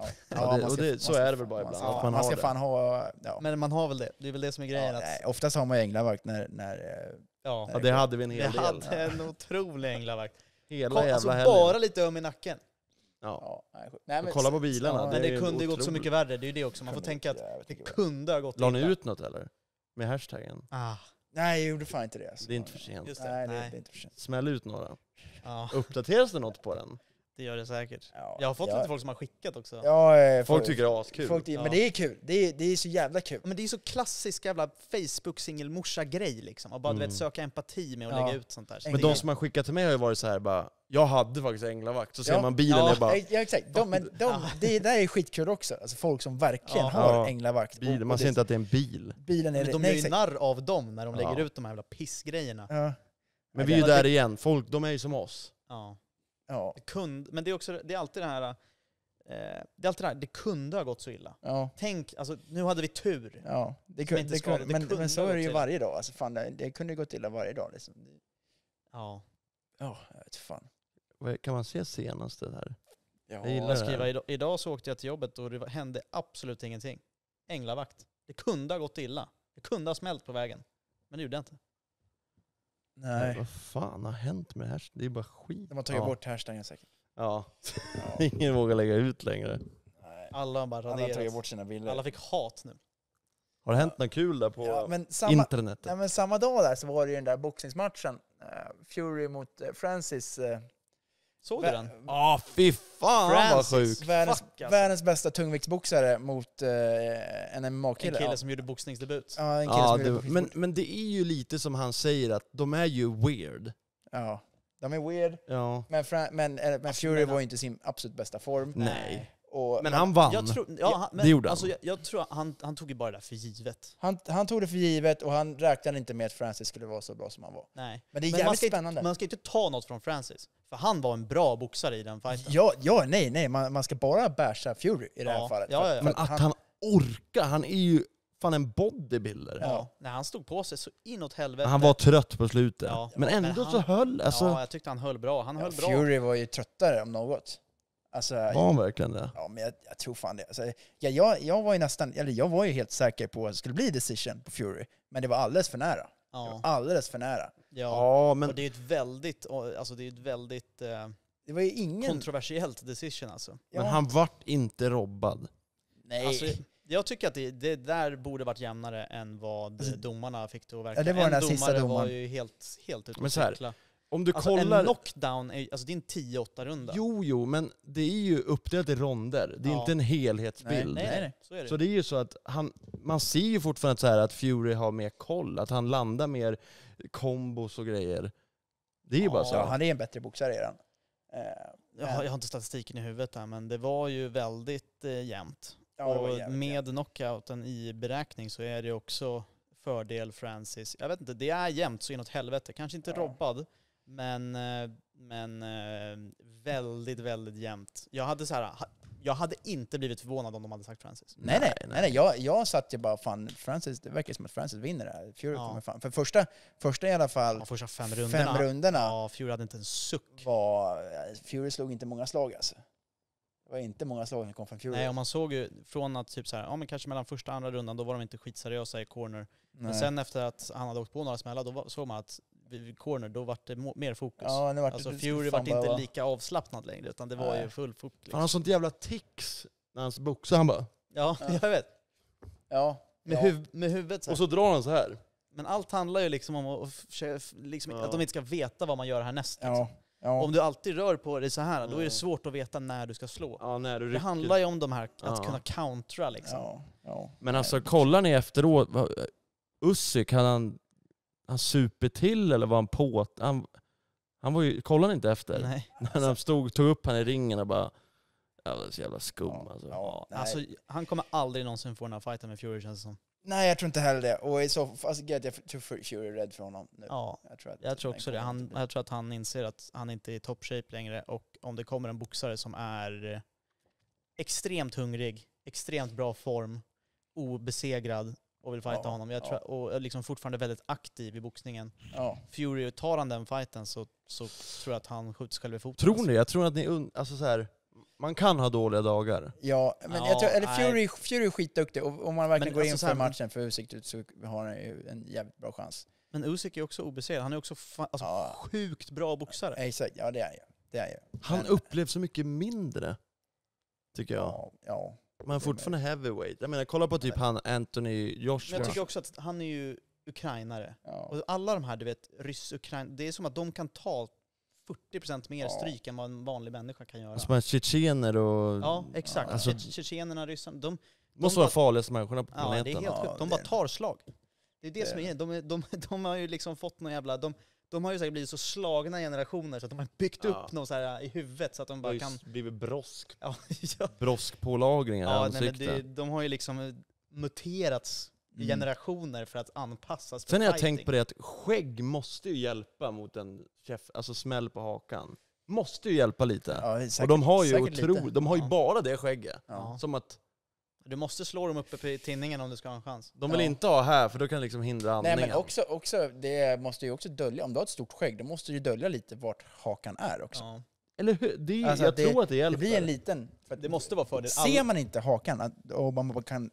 Speaker 2: Så är det väl bara ibland.
Speaker 1: Ja, man ska fan ha... Ja.
Speaker 3: Men man har väl det. Det är väl det som är grejen.
Speaker 1: Oftast har man änglavakt när
Speaker 2: Ja, det hade vi en hel del.
Speaker 3: Vi hade en otrolig änglavakt.
Speaker 2: Hela
Speaker 3: alltså
Speaker 2: helgen.
Speaker 3: Bara lite öm i nacken.
Speaker 2: Nej, men kolla på bilarna.
Speaker 3: Men det kunde ju gått så mycket värre. Det är ju det också. Man får tänka att det kunde ha gått.
Speaker 2: La ni ut något eller? Med hashtaggen?
Speaker 1: Nej, jag gjorde fan inte det. Alltså.
Speaker 2: Det är inte för sent.
Speaker 3: Just det.
Speaker 1: Nej, det är inte för sent.
Speaker 2: Smäll ut några. Uppdateras det något på den?
Speaker 3: Det gör det säkert. Jag har fått lite folk som har skickat också.
Speaker 2: Folk tycker det är askul.
Speaker 1: Men det är kul. Det är så jävla kul.
Speaker 3: Men det är så klassisk jävla Facebook-singelmorsa-grej liksom. Och bara du vet, söka empati med att lägga ut sånt där. Så
Speaker 2: men de som har skickat till mig har ju varit så här bara, jag hade faktiskt änglavakt. Så ser man bilen och bara...
Speaker 1: Ja, exakt. Det där är skitkul också. Alltså folk som verkligen har änglavakt.
Speaker 2: Man ser inte att det är en bil.
Speaker 1: Bilen är
Speaker 3: men de gör ju narr av dem när de lägger ut de här jävla pissgrejerna.
Speaker 2: Men vi är ju där igen. Folk, de är ju som oss.
Speaker 3: Men det är också, det är alltid det här... det kunde ha gått så illa. Tänk, alltså nu hade vi tur.
Speaker 1: Men så är det ju varje dag. Alltså, fan, det kunde gått illa varje dag. Liksom.
Speaker 3: Ja,
Speaker 1: jag vet fan.
Speaker 2: Kan man se senaste där?
Speaker 3: Jag skriver, idag så åkte jag till jobbet och det hände absolut ingenting. Änglavakt. Det kunde ha gått illa. Det kunde ha smält på vägen. Men det gjorde jag inte.
Speaker 1: Nej.
Speaker 2: Vad fan har hänt med hashtag? Det är bara skit.
Speaker 1: De har tagit bort hashtaggen säkert.
Speaker 2: Ingen vågar lägga ut längre.
Speaker 1: Nej.
Speaker 3: Alla har
Speaker 1: tagit bort sina bilder.
Speaker 3: Alla fick hat nu.
Speaker 2: Har det hänt något kul där på internet?
Speaker 1: Ja, men samma dag där så var det ju den där boxningsmatchen. Fury mot Francis.
Speaker 3: Såg du den?
Speaker 2: Fy fan vad
Speaker 3: Francis.
Speaker 2: sjuk.
Speaker 1: Världens bästa tungviktsboxare mot en MMA-kille.
Speaker 3: En kille som gjorde boxningsdebut.
Speaker 1: Ja, en kille som gjorde boxningsdebut.
Speaker 2: men det är ju lite som han säger, att de är ju weird.
Speaker 1: Ja, de är weird.
Speaker 2: Ja.
Speaker 1: Men Fury var ju inte sin absolut bästa form.
Speaker 2: Nej.
Speaker 1: Och,
Speaker 2: Men han vann.
Speaker 3: Jag tror,
Speaker 2: det gjorde han.
Speaker 3: Alltså, jag tror han tog ju bara det där för givet.
Speaker 1: Han tog det för givet och han räknade inte med att Francis skulle vara så bra som han var.
Speaker 3: Nej.
Speaker 1: Men det är jävligt spännande.
Speaker 3: Man ska inte ta något från Francis. För han var en bra boxare i den fighten.
Speaker 1: Nej. Man ska bara basha Fury i det här fallet.
Speaker 3: Ja.
Speaker 2: Men att han orkar, han är ju fan en bodybuilder.
Speaker 3: Ja. Nej, han stod på sig så inåt helvete.
Speaker 2: Han var trött på slutet.
Speaker 3: Ja.
Speaker 2: Men ändå så höll... Alltså,
Speaker 3: ja, jag tyckte han höll bra. Han höll bra.
Speaker 1: Fury var ju tröttare om något. Alltså,
Speaker 2: var han verkligen det?
Speaker 1: Ja, men jag tror fan det. Alltså, jag var ju helt säker på att det skulle bli decision på Fury. Men det var alldeles för nära.
Speaker 3: Ja.
Speaker 1: Det var alldeles för nära.
Speaker 3: Ja,
Speaker 2: men...
Speaker 3: och det är ett väldigt
Speaker 1: det var ju ingen...
Speaker 3: kontroversiellt decision alltså.
Speaker 2: Men han vart inte robbad.
Speaker 1: Nej.
Speaker 3: Alltså, jag tycker att det där borde varit jämnare än vad domarna fick det att verka.
Speaker 1: Ja, det var den här sista domaren.
Speaker 3: var ju helt ute
Speaker 2: Men
Speaker 3: att
Speaker 2: så här,
Speaker 3: cykla.
Speaker 2: Om du
Speaker 3: Alltså
Speaker 2: kollar...
Speaker 3: en knockdown, det är en 10-8-runda.
Speaker 2: Jo, men det är ju uppdelat i ronder. Det är inte en helhetsbild.
Speaker 3: Nej, så är det.
Speaker 2: Så det är ju så att man ser ju fortfarande så här att Fury har mer koll, att han landar mer kombos och grejer. Det är ju bara så.
Speaker 1: Ja, han är en bättre boxare redan.
Speaker 3: Jag har inte statistiken i huvudet där, men det var ju väldigt jämnt.
Speaker 1: Ja, det var
Speaker 3: och
Speaker 1: jävligt
Speaker 3: med
Speaker 1: jämnt.
Speaker 3: knockouten i beräkning så är det också fördel Francis. Jag vet inte, det är jämnt så inåt helvete. Kanske inte robbad, men väldigt, väldigt jämnt. Jag hade inte blivit förvånad om de hade sagt Francis.
Speaker 1: Nej. Jag satt ju bara, fan, Francis, det verkar som att Francis vinner det här. Fury kommer fan. För första i alla fall,
Speaker 3: Första 5
Speaker 1: rundorna.
Speaker 3: Ja, Fury hade inte en suck.
Speaker 1: Fury slog inte många slag alltså. Det var inte många slag som kom från Fury.
Speaker 3: Nej, och man såg ju från att typ så här, men kanske mellan första och andra rundan, då var de inte skitseriösa i corner. Men sen efter att han hade åkt på några smällar, då såg man att vid corner, då var det mer fokus.
Speaker 1: Ja, nu
Speaker 3: alltså Fury var inte lika avslappnad längre, utan det var ju full fokus. Liksom.
Speaker 2: Han har sånt jävla tics när han boxar, han bara...
Speaker 3: Ja, jag vet.
Speaker 1: Ja.
Speaker 3: Med huvudet så här.
Speaker 2: Och så drar han så här.
Speaker 3: Men allt handlar ju liksom om att de inte ska veta vad man gör härnäst. Liksom.
Speaker 1: Ja.
Speaker 3: Om du alltid rör på dig så här, då är det svårt att veta när du ska slå.
Speaker 2: Ja, när du
Speaker 3: det
Speaker 2: rycker.
Speaker 3: handlar ju om de här, att kunna countera liksom.
Speaker 1: Ja.
Speaker 2: Men alltså, kollar ni efteråt, Usyk, han super till eller var han på? Han var ju, kollar ni inte efter?
Speaker 3: Nej.
Speaker 2: När han tog upp han i ringen och bara... Ja, det är så jävla skum alltså.
Speaker 3: Alltså, han kommer aldrig någonsin få den här fighten med Fury, känns det som.
Speaker 1: Nej, jag tror inte heller det. Och jag tror Fury är rädd för honom nu.
Speaker 3: Ja, jag tror också det. Jag tror att han inser att han inte är i top shape längre, och om det kommer en boxare som är extremt hungrig, extremt bra form, obesegrad och vill fighta honom. Jag tror, och liksom fortfarande väldigt aktiv i boxningen. Fury, tar han den fighten så tror jag att han skjuter själv i foten.
Speaker 2: Tror ni? Jag tror att ni... Alltså så här, man kan ha dåliga dagar.
Speaker 1: Ja, men jag tror, Fury är skitduktig, och om man verkligen går in för matchen för Usyk så har han ju en jävligt bra chans.
Speaker 3: Men Usyk är också obesegrad. Han är också sjukt bra boxare.
Speaker 1: Exakt, ja det är ju.
Speaker 2: Han upplevs så mycket mindre, tycker jag.
Speaker 1: Ja.
Speaker 2: Man är fortfarande heavyweight. Jag menar, kolla på typ han Anthony Joshua.
Speaker 3: Men jag tycker också att han är ju ukrainare.
Speaker 1: Ja.
Speaker 3: Och alla de här, du vet, ryss-ukrainare, det är som att de kan ta 40% mer stryk än vad en vanlig människa kan göra.
Speaker 2: Som är tjetjener och...
Speaker 3: Ja, exakt.
Speaker 2: Alltså,
Speaker 3: tjetjenerna, ryssarna, de
Speaker 2: måste vara farligaste människorna på
Speaker 3: ja,
Speaker 2: planeten.
Speaker 3: det är helt sjukt. De bara tar slag. Det är det som är... De har ju liksom fått någon jävla... De har ju säkert blivit så slagna generationer så att de har byggt upp något så här i huvudet så att de bara kan...
Speaker 2: blivit brosk.
Speaker 3: Ja.
Speaker 2: Broskpålagringar i ansiktet.
Speaker 3: De har ju liksom muterats i generationer för att anpassas.
Speaker 2: Sen har jag tänkt på det att skägg måste ju hjälpa mot en alltså smäll på hakan. Måste ju hjälpa lite.
Speaker 1: Ja, säkert,
Speaker 2: och de har ju de har ju bara det skägget.
Speaker 3: Ja.
Speaker 2: Som att
Speaker 3: du måste slå dem uppe på tinningen om du ska ha en chans.
Speaker 2: De vill inte ha här, för då kan det liksom hindra andningen.
Speaker 1: Nej, men också det måste ju också dölja, om du har ett stort skägg, då måste du dölja lite vart hakan är också.
Speaker 3: Ja.
Speaker 2: Eller hur?
Speaker 1: Alltså,
Speaker 2: jag tror att det hjälper.
Speaker 1: Det blir en liten...
Speaker 3: Det måste vara fördel.
Speaker 1: Ser man inte hakan, och man bara kan...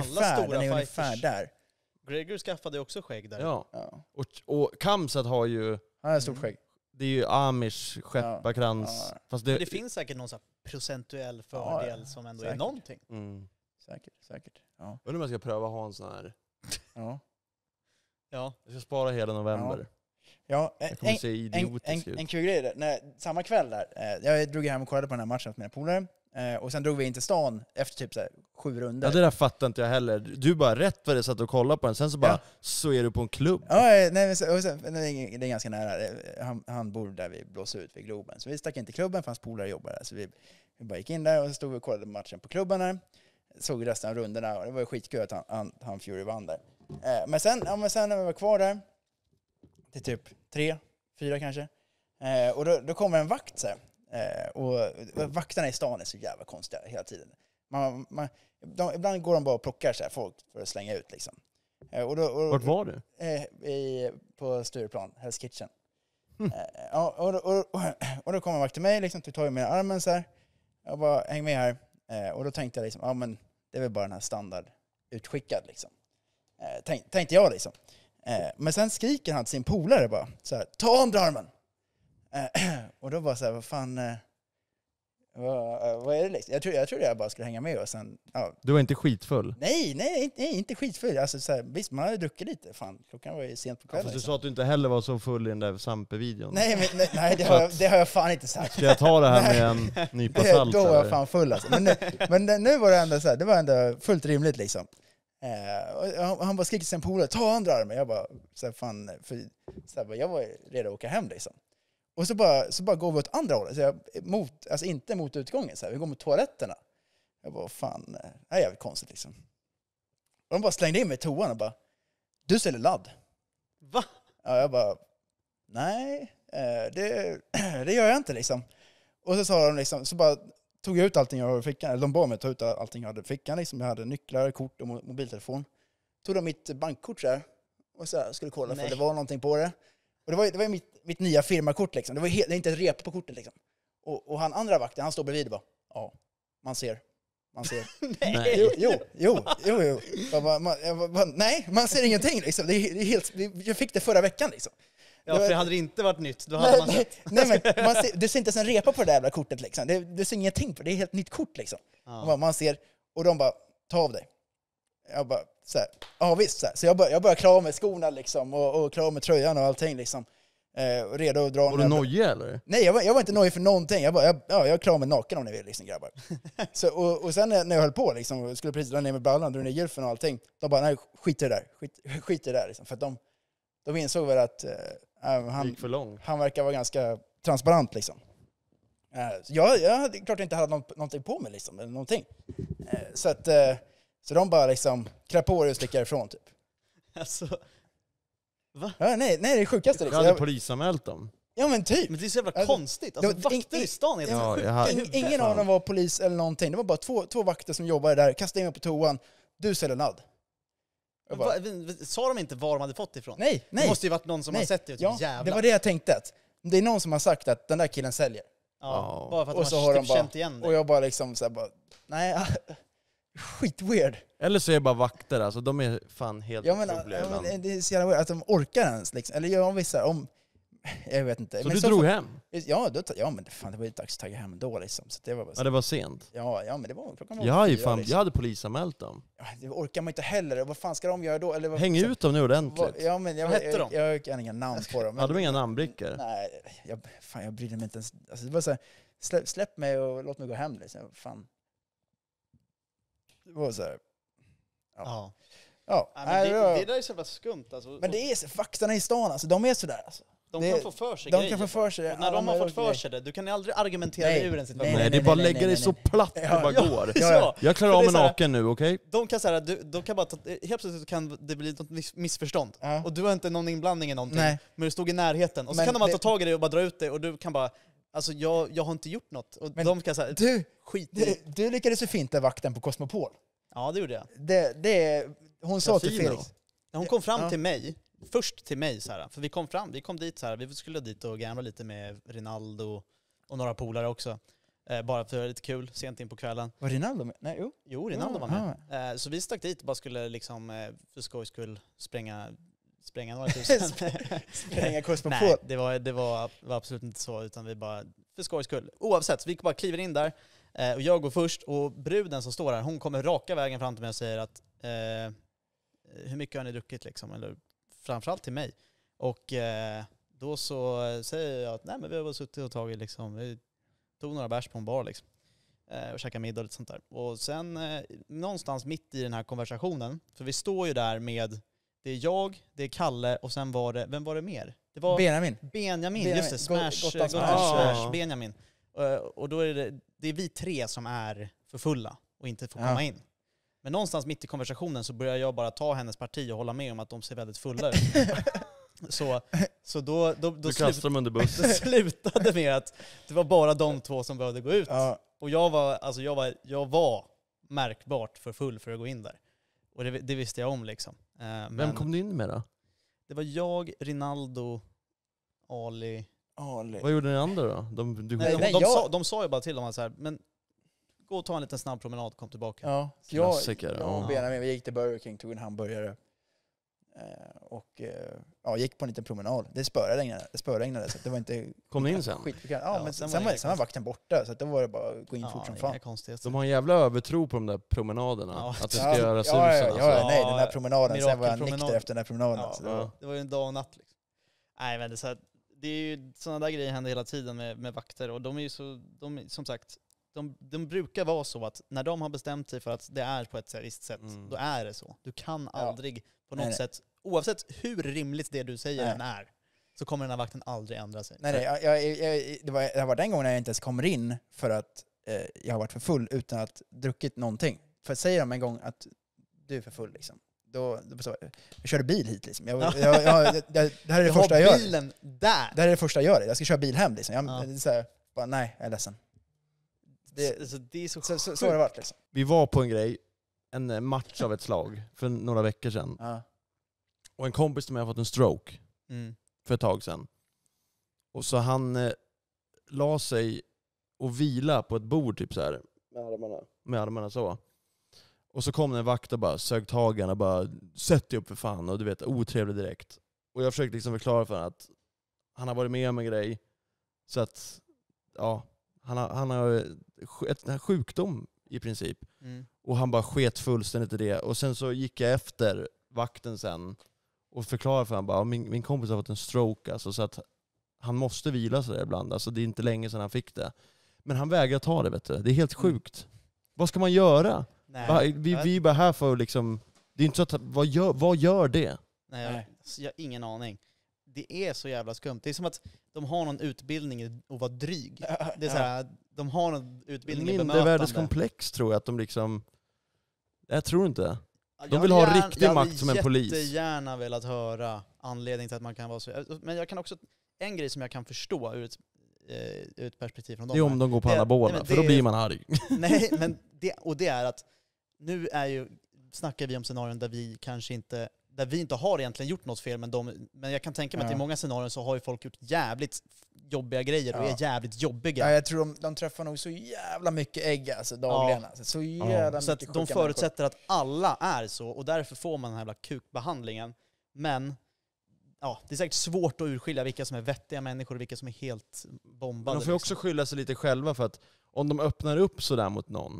Speaker 1: Ungefär där.
Speaker 3: Gregor skaffade också skägg där.
Speaker 2: Ja. Och Kamsat har ju...
Speaker 1: Han har stort skägg.
Speaker 2: Det är ju Amish skepparkrans.
Speaker 1: Ja.
Speaker 2: Fast
Speaker 3: det finns säkert någon så här procentuell fördel som ändå säkert är någonting.
Speaker 1: Säkert. Ja.
Speaker 2: Undrar om jag ska pröva ha en sån här.
Speaker 1: Ja.
Speaker 3: Ja.
Speaker 2: Jag ska spara hela november.
Speaker 1: Ja,
Speaker 2: Jag kommer se idiotisk ut.
Speaker 1: en kul grej där. Samma kväll där, jag drog hem och kollade på den här matchen med mina polare. Och sen drog vi in till stan efter typ så här 7 runder.
Speaker 2: Ja, det där fattar inte jag heller. Du bara rätt vad det satt och kollade på den, sen så bara så är du på en klubb.
Speaker 1: Ja, nej, och sen, det är ganska nära. Han bor där vi blåser ut vid Globen. Så vi stack in till klubben för hans polare jobbar där. Så vi bara gick in där och så stod vi och kollade matchen på klubben där. Såg resten av rundorna och det var ju skitkul att han Fury vann där. Men sen när vi var kvar där till typ 3-4 kanske. Och då kommer en vakt så här. Och vakterna i stan är så jävla konstiga hela tiden. Ibland går de bara och plockar så här folk för att slänga ut liksom.
Speaker 2: Vart var du?
Speaker 1: På Stureplan, Hell's Kitchen. Och då kommer en vakt till mig liksom, tar med armen så här. Jag bara, häng med här. Och då tänkte jag liksom, ja men det är väl bara den här standard utskickad liksom. Tänkte jag liksom. Men sen skriker han till sin polare bara så här, ta underarmen! Och då bara så här, vad fan, vad är det liksom? Jag trodde jag bara skulle hänga med och sen, ja.
Speaker 2: Du var inte skitfull?
Speaker 1: Nej, inte skitfull. Alltså så här, visst, man hade druckit lite, fan. Klockan var ju sent på kvällen.
Speaker 2: Ja, du sa att du inte heller var så full i den där Sampe-videon.
Speaker 1: Nej, det har jag fan inte sagt.
Speaker 2: Ska jag ta det här med en nypa salt?
Speaker 1: Då var jag fan full alltså. Men nu var det ändå så här, det var ändå fullt rimligt liksom. Och han bara skriker till sin polare, ta andra armen. Jag bara, så här, fan, jag var redo att åka hem liksom. Och så bara går vi åt andra hållet. Så inte mot utgången. Så här. Vi går mot toaletterna. Jag bara, fan, det är jävligt konstigt liksom. Och de bara slängde in mig i toan och bara, du säljer ladd.
Speaker 3: Va?
Speaker 1: Ja, jag bara, nej, det gör jag inte liksom. Och så sa de liksom, så bara tog jag ut allting jag hade i fickan. Eller de bad mig att ta ut allting jag hade i fickan. Liksom. Jag hade nycklar, kort och mobiltelefon. Tog de mitt bankkort så här. Och så här, skulle kolla för det var någonting på det. Och det var mitt nya firmakort liksom. Det är inte ett rep på kortet liksom. Och han andra vakten, han står bredvid och bara, ja, man ser.
Speaker 3: Nej.
Speaker 1: Jo. Nej, man ser ingenting liksom. Det är helt, jag fick det förra veckan liksom.
Speaker 3: Ja, för det hade inte varit nytt. Då hade man sett.
Speaker 1: Nej, men du ser inte ens en repa på det där jävla kortet liksom. Du ser ingenting på det. Det är helt nytt kort liksom. Ja. Man ser, och de bara, ta av dig. Jag bara, så här, ja visst. Så jag börjar klara av med skorna liksom. Och klara av med tröjan och allting liksom. Redo att dra.
Speaker 2: Var du nojig eller?
Speaker 1: Nej, jag var inte nojig för någonting. Jag klarar mig naken om ni vill liksom, grabbar. Så, och sen när jag höll på liksom, skulle precis dra ner med brallan, dra ner gylfen och allting. De bara, nej, skit i det där. Skit i det där liksom. För att de insåg väl att han verkar vara ganska transparent liksom. Jag hade klart inte hade någonting på mig liksom, eller någonting. Så de bara liksom klär på det och sticker ifrån typ.
Speaker 3: Alltså, va?
Speaker 1: Ja, nej, det är det sjukaste liksom.
Speaker 2: Jag hade polisanmält dem.
Speaker 1: Ja men typ.
Speaker 3: Men det är så jävla konstigt. Alltså, vakter i stan är
Speaker 1: ingen av dem var polis eller någonting. Det var bara två vakter som jobbade där. Kastade in mig på toan. Du säljer ladd.
Speaker 3: Sa de inte var de hade fått ifrån?
Speaker 1: Nej.
Speaker 3: Det måste ju varit någon som har sett det och typ, jävlar.
Speaker 1: Det var det jag tänkte. Att det är någon som har sagt att den där killen säljer.
Speaker 3: Ja, bara för att
Speaker 1: och
Speaker 3: de
Speaker 1: så
Speaker 3: har
Speaker 1: de
Speaker 3: typ känt igen det.
Speaker 1: Och jag bara liksom så här bara, nej, skit weird.
Speaker 2: Eller så är det bara vakter, alltså de är fan helt otroliga.
Speaker 1: Men det är så jävla weird att de orkar ens liksom. Eller gör vissa om, jag vet inte.
Speaker 2: Så men du drog hem?
Speaker 1: Ja, men fan, det var ju dags att tagga hem då liksom. Så det var bara så.
Speaker 2: Ja, det var sent.
Speaker 1: Ja, men det var klockan
Speaker 2: liksom. Jag hade polisanmält dem.
Speaker 1: Ja, det orkar man inte heller. Vad fan ska de göra då? Eller
Speaker 2: häng ut dem nu ordentligt.
Speaker 1: Ja, men
Speaker 3: vad hette de?
Speaker 1: Jag kan inga namn på dem.
Speaker 2: Hade de inga namnbrickor?
Speaker 1: Nej, jag brydde mig inte ens. Alltså, det var så här, släpp mig och låt mig gå hem liksom. Fan. Det var så här. Ja.
Speaker 3: Men det där är så jävla skumt alltså.
Speaker 1: Men det är vakterna i stan alltså, de är sådär alltså.
Speaker 3: De kan få för sig
Speaker 1: grejer. Kan få för sig.
Speaker 3: Och när de har fått för sig det, du kan aldrig argumentera ur en situation.
Speaker 2: Nej, det är bara lägga det så platt det bara går.
Speaker 1: Ja.
Speaker 2: Jag klarar av mig naken nu, okej?
Speaker 3: De kan säga de kan bara helt plötsligt kan det bli något missförstånd. Ja. Och du har inte någon inblandning i någonting. Nej. Men du stod i närheten. Och så kan de bara ta tag i det och bara dra ut det och du kan bara, alltså jag har inte gjort något. Och de kan säga,
Speaker 1: du lyckades så fint där vakten på Cosmopol.
Speaker 3: Ja, det gjorde jag.
Speaker 1: Hon sa till Felix.
Speaker 3: Hon kom fram till mig. Först till mig så här, för vi kom dit så här, vi skulle dit och gambla lite med Rinaldo och några polare också. Bara för det var lite kul, sent in på kvällen.
Speaker 1: Var Rinaldo med? Nej,
Speaker 3: Jo, Rinaldo var med. Så vi stack dit och bara skulle liksom för skojs skull spränga några tusen.
Speaker 1: Spränga Cosmopol.
Speaker 3: Nej, det var absolut inte så, utan vi bara för skojs skull. Oavsett, så vi bara kliver in där och jag går först och bruden som står där, hon kommer raka vägen fram till mig och säger att hur mycket har ni druckit liksom? Eller framförallt till mig. Och då så säger jag att nej, men vi har bara suttit och tagit liksom, vi tog några bärs på en bar liksom. Och käkade middag och lite sånt där. Och sen någonstans mitt i den här konversationen, för vi står ju där med, det är jag, det är Kalle och sen var det, vem var det mer? Det var Benjamin. Just det, Smash Benjamin. Och då är det är vi tre som är för fulla och inte får komma in. Men någonstans mitt i konversationen så börjar jag bara ta hennes parti och hålla med om att de ser väldigt fulla ut. Så då
Speaker 2: kastar de under bussen.
Speaker 3: Det slutade med att det var bara de två som behövde gå ut. Ja. Och jag var märkbart för full för att gå in där. Och det visste jag om liksom.
Speaker 2: Vem kom du in med då?
Speaker 3: Det var jag, Rinaldo, Ali.
Speaker 2: Vad gjorde ni andra då?
Speaker 3: De sa ju bara till dem att så här, men gå och ta en liten snabb promenad, kom tillbaka.
Speaker 1: Ja,
Speaker 2: klassiker.
Speaker 1: Jag och Benjamin, vi gick till Burger King, tog en hamburgare. Och gick på en liten promenad. Det spöregnade så det var inte...
Speaker 2: Kom ni in sen?
Speaker 1: Men sen var vakten borta, så då var det bara att gå in fort som fan.
Speaker 2: De har en jävla övertro på de där promenaderna. Att det ska göra susen.
Speaker 1: Nej, den där promenaden. Sen var jag nykter efter den där promenaden.
Speaker 3: Det var ju en dag och natt liksom. Nej, men det är ju sådana där grejer händer hela tiden med vakter. Och de är ju så... som sagt, de brukar vara så att när de har bestämt sig för att det är på ett visst sätt, då är det så. Du kan aldrig på något sätt, oavsett hur rimligt det du säger än är, så kommer den här vakten aldrig ändra sig.
Speaker 1: Nej, det har varit en gång när jag inte ens kommer in för att jag har varit för full utan att druckit någonting. För säger de en gång att du är för full liksom, då jag körde bil hit liksom. Det här är det första jag gör.
Speaker 3: Bilen där.
Speaker 1: Det här är det första jag gör. Jag ska köra bil hem liksom. Nej, jag är ledsen. Det är så har det varit liksom.
Speaker 2: Vi var på en grej, en match av ett slag för några veckor sedan. Och en kompis till mig har fått en stroke för ett tag sedan. Och så han la sig och vila på ett bord typ så här med armarna så. Och så kom en vakt och bara sög tagen och bara sätt dig upp för fan, och du vet, otrevlig direkt. Och jag försökte liksom förklara för honom att han har varit med om en grej, så att han har en sjukdom i princip. Och han bara sket fullständigt i det. Och sen så gick jag efter vakten sen och förklarade för honom bara, min kompis har fått en stroke alltså, så att han måste vila så där ibland. Alltså det är inte länge sedan han fick det. Men han vägrar ta det, vet du. Det är helt sjukt. Vad ska man göra? Vi är bara här för liksom, det är inte så att, vad gör det?
Speaker 3: Nej, jag har ingen aning. Det är så jävla skumt. Det är som att de har någon utbildning i att vara dryg. Det är så här, de har någon utbildning i bemötande.
Speaker 2: Mindervärdeskomplex tror jag att de liksom... Jag tror inte. De vill ha riktig makt som en polis.
Speaker 3: Jag hade jättegärna velat höra anledningen till att man kan vara så... Men jag kan också... En grej som jag kan förstå ur ett perspektiv från dem.
Speaker 2: Det är om de går på anabola, för då blir man arg.
Speaker 3: Nej, men det är att nu snackar vi om scenarion där vi inte har egentligen gjort något fel, men jag kan tänka mig att i många scenarion så har ju folk gjort jävligt jobbiga grejer och är jävligt jobbiga.
Speaker 1: Ja, jag tror de träffar nog så jävla mycket ägg alltså, dagligen. Alltså, så jävla
Speaker 3: så att de förutsätter att alla är så, och därför får man den här jävla kukbehandlingen. Men det är säkert svårt att urskilja vilka som är vettiga människor och vilka som är helt bombade.
Speaker 2: Men de får också skylla sig lite själva, för att om de öppnar upp sådär mot någon,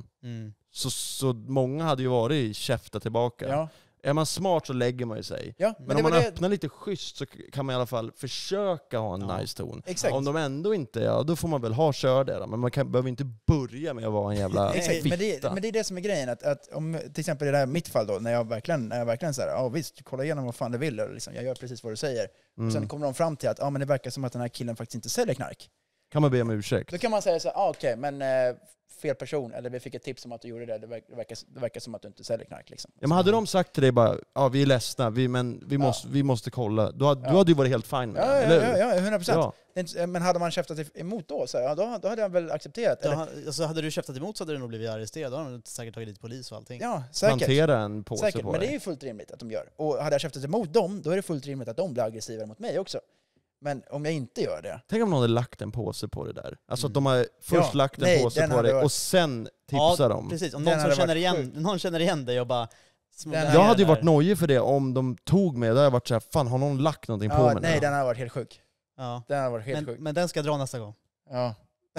Speaker 2: så många hade ju varit käfta tillbaka. Ja. Är man smart så lägger man ju sig. Ja, men om man öppnar lite schysst så kan man i alla fall försöka ha en nice ton. Exakt. Om de ändå inte, då får man väl kör det då. Men man behöver inte börja med att vara en jävla fitta.
Speaker 1: Men det är det som är grejen. Att om till exempel i det här mitt fall då, när jag verkligen säger visst, kolla igenom vad fan du vill. Och liksom, jag gör precis vad du säger. Och sen kommer de fram till att men det verkar som att den här killen faktiskt inte säljer knark.
Speaker 2: Kan man be om ursäkt?
Speaker 1: Då kan man säga så här, okej, men fel person, eller vi fick ett tips om att du gjorde det, det verkar som att du inte säljer knark liksom.
Speaker 2: Ja, men hade de sagt till dig bara, vi är ledsna, men vi måste kolla, då hade ju varit helt fine med det, eller?
Speaker 1: 100%. Ja. Men hade man käftat emot då, så då hade jag väl accepterat.
Speaker 3: Alltså, hade du käftat emot så hade du nog blivit arresterad, då hade du säkert tagit dit polis och allting.
Speaker 1: Ja, säkert.
Speaker 2: Plantera en påse
Speaker 1: säkert,
Speaker 2: på
Speaker 1: men
Speaker 2: dig.
Speaker 1: det är ju fullt rimligt att de gör. Och hade jag käftat emot dem, då är det fullt rimligt att de blir aggressivare mot mig också. Men om jag inte gör det...
Speaker 2: Tänk om någon hade lagt en påse på det där. Alltså att de har först lagt en påse på det och sen tipsar dem.
Speaker 3: Precis. Om någon känner igen dig och bara...
Speaker 2: Jag hade ju varit nojig för det om de tog mig. Då hade jag varit såhär, fan har någon lagt någonting på mig?
Speaker 1: Nej, den har varit helt sjuk.
Speaker 3: Ja.
Speaker 1: Den har varit helt sjuk.
Speaker 3: Men den ska jag dra nästa gång.
Speaker 1: Ja.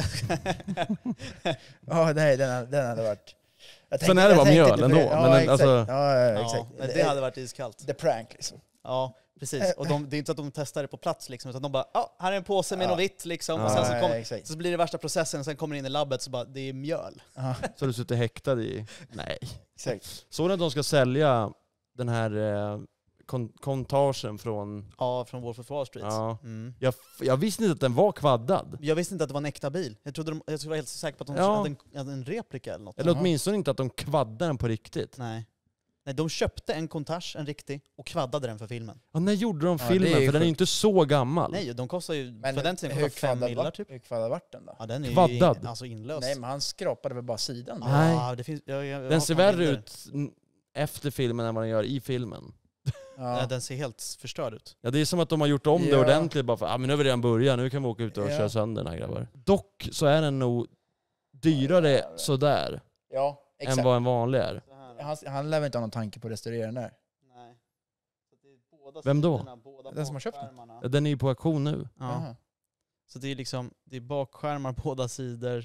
Speaker 1: Nej, den hade varit...
Speaker 2: Sen är det bara mjöl ändå.
Speaker 1: Ja,
Speaker 2: men
Speaker 1: exakt.
Speaker 2: alltså...
Speaker 1: Ja, exakt.
Speaker 3: Men det hade varit iskallt.
Speaker 1: The prank liksom.
Speaker 3: Ja, Precis, och det är inte så att de testar det på plats liksom, utan de bara, här är en påse med något vitt liksom, och sen så blir det värsta processen, och sen kommer det in i labbet så bara, det är mjöl.
Speaker 2: Så du sitter häktad i... Nej.
Speaker 1: Exakt.
Speaker 2: Så när de ska sälja den här kontagen från...
Speaker 3: Ja, från Wolf of Wall Street.
Speaker 2: Ja. Jag visste inte att den var kvaddad.
Speaker 3: Jag visste inte att det var en äkta bil. Jag var helt säker på att de hade en replika eller något.
Speaker 2: Eller åtminstone inte att de kvaddade den på riktigt.
Speaker 3: Nej, de köpte en Countach, en riktig, och kvaddade den för filmen.
Speaker 2: Ja, när gjorde de filmen? För den är ju inte så gammal.
Speaker 3: Nej, de kostar ju...
Speaker 1: Men
Speaker 3: för den tiden kostar 5 millar typ.
Speaker 1: Hur kvaddad vart den då?
Speaker 3: Ja, den är
Speaker 2: kvaddad?
Speaker 3: Ju alltså inlöst.
Speaker 1: Nej, men han skrapade väl bara sidan.
Speaker 2: Nej.
Speaker 3: Ja, det finns,
Speaker 2: den ser värre ut efter filmen än vad den gör i filmen.
Speaker 3: Ja, den ser helt förstörd ut.
Speaker 2: Ja, det är som att de har gjort om det ordentligt bara för men nu har vi redan börjat, nu kan vi åka ut och köra sönder den här grabbar. Dock så är den nog dyrare sådär än vad en vanlig är.
Speaker 1: Han lär väl inte ha någon tanke på att restaurera den där.
Speaker 3: Nej. Så det är båda
Speaker 2: vem då?
Speaker 3: Sidorna, båda
Speaker 1: den som har köpt den?
Speaker 2: Ja, den är ju på auktion nu.
Speaker 3: Ja. Så det är liksom, det är bakskärmar på båda sidor.